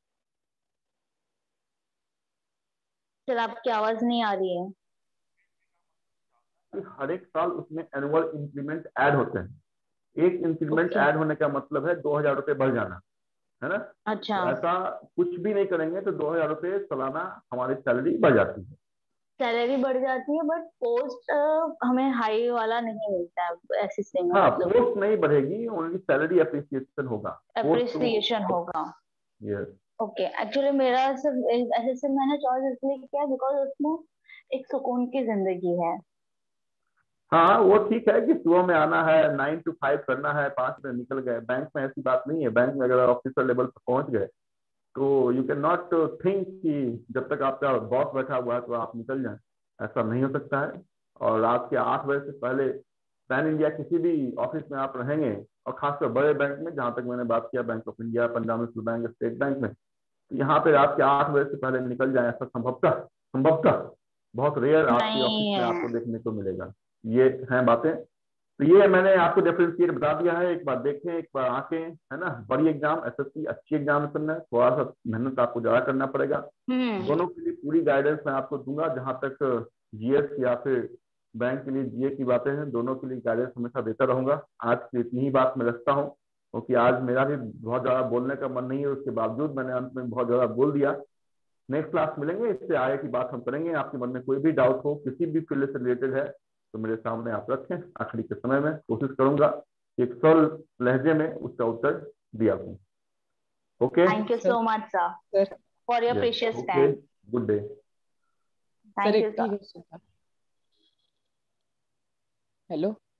सर आपकी आवाज नहीं आ रही है। हर एक साल उसमें एनुअल इंक्रीमेंट ऐड होते हैं। एक इंक्रीमेंट ऐड होने का मतलब है 2,000 रुपये बढ़ जाना, है ना। अच्छा। तो ऐसा कुछ भी नहीं करेंगे तो 2,000 रुपये सालाना हमारी सैलरी बढ़ जाती है। सैलरी बढ़ जाती है बट पोस्ट हमें हाई वाला नहीं मिलता है एसएससी में। हाँ, मतलब पोस्ट नहीं बढ़ेगी, ओनली सैलरी अप्रिसिएशन होगा। अप्रिसिएशन होगा। यस। ओके, एक्चुअली मेरा सिर्फ एसएससी मैंने चॉइस इसलिए किया बिकॉज उसमें एक सुकून की जिंदगी है। हाँ, वो ठीक है कि सुबह में आना है, 9 to 5 करना है, 5 में निकल गए। बैंक में ऐसी बात नहीं है। बैंक में अगर ऑफिसर लेवल पर पहुंच गए तो यू कैन नॉट थिंक कि जब तक आपका बॉस बैठा हुआ है तो आप निकल जाएं। ऐसा नहीं हो सकता है। और रात के 8 बजे से पहले पैन इंडिया किसी भी ऑफिस में आप रहेंगे, और खासकर बड़े बैंक में, जहां तक मैंने बात किया bank of India, Punjab national bank, state bank में, तो यहाँ पे रात के 8 बजे से पहले निकल जाए, ऐसा संभवतः बहुत रेयर आपके ऑफिस में आपको देखने को मिलेगा। ये हैं बातें। तो ये मैंने आपको डिफरेंशिएट बता दिया है। एक बार देखें, एक बार आके, है ना। बड़ी एग्जाम एसएससी अच्छी एग्जामिनेशन है, थोड़ा सा मेहनत आपको ज्यादा करना पड़ेगा। दोनों के लिए पूरी गाइडेंस मैं आपको दूंगा। जहां तक जीएस या फिर बैंक के लिए जीए की बातें हैं, दोनों के लिए गाइडेंस हमेशा देता रहूंगा। आज की इतनी ही बात मैं रखता हूँ, क्योंकि आज मेरा भी बहुत ज्यादा बोलने का मन नहीं है, उसके बावजूद मैंने अंत में बहुत ज्यादा बोल दिया। नेक्स्ट क्लास मिलेंगे, इससे आगे की बात हम करेंगे। आपके मन में कोई भी डाउट हो, किसी भी फील्ड से रिलेटेड है, तो मेरे सामने आप रखें। आखिरी के समय में कोशिश करूंगा कि एक सरल लहजे में उसका उत्तर दिया दूं। Okay, thank you so much sir for your precious time. Good day. Thank you sir. Hello.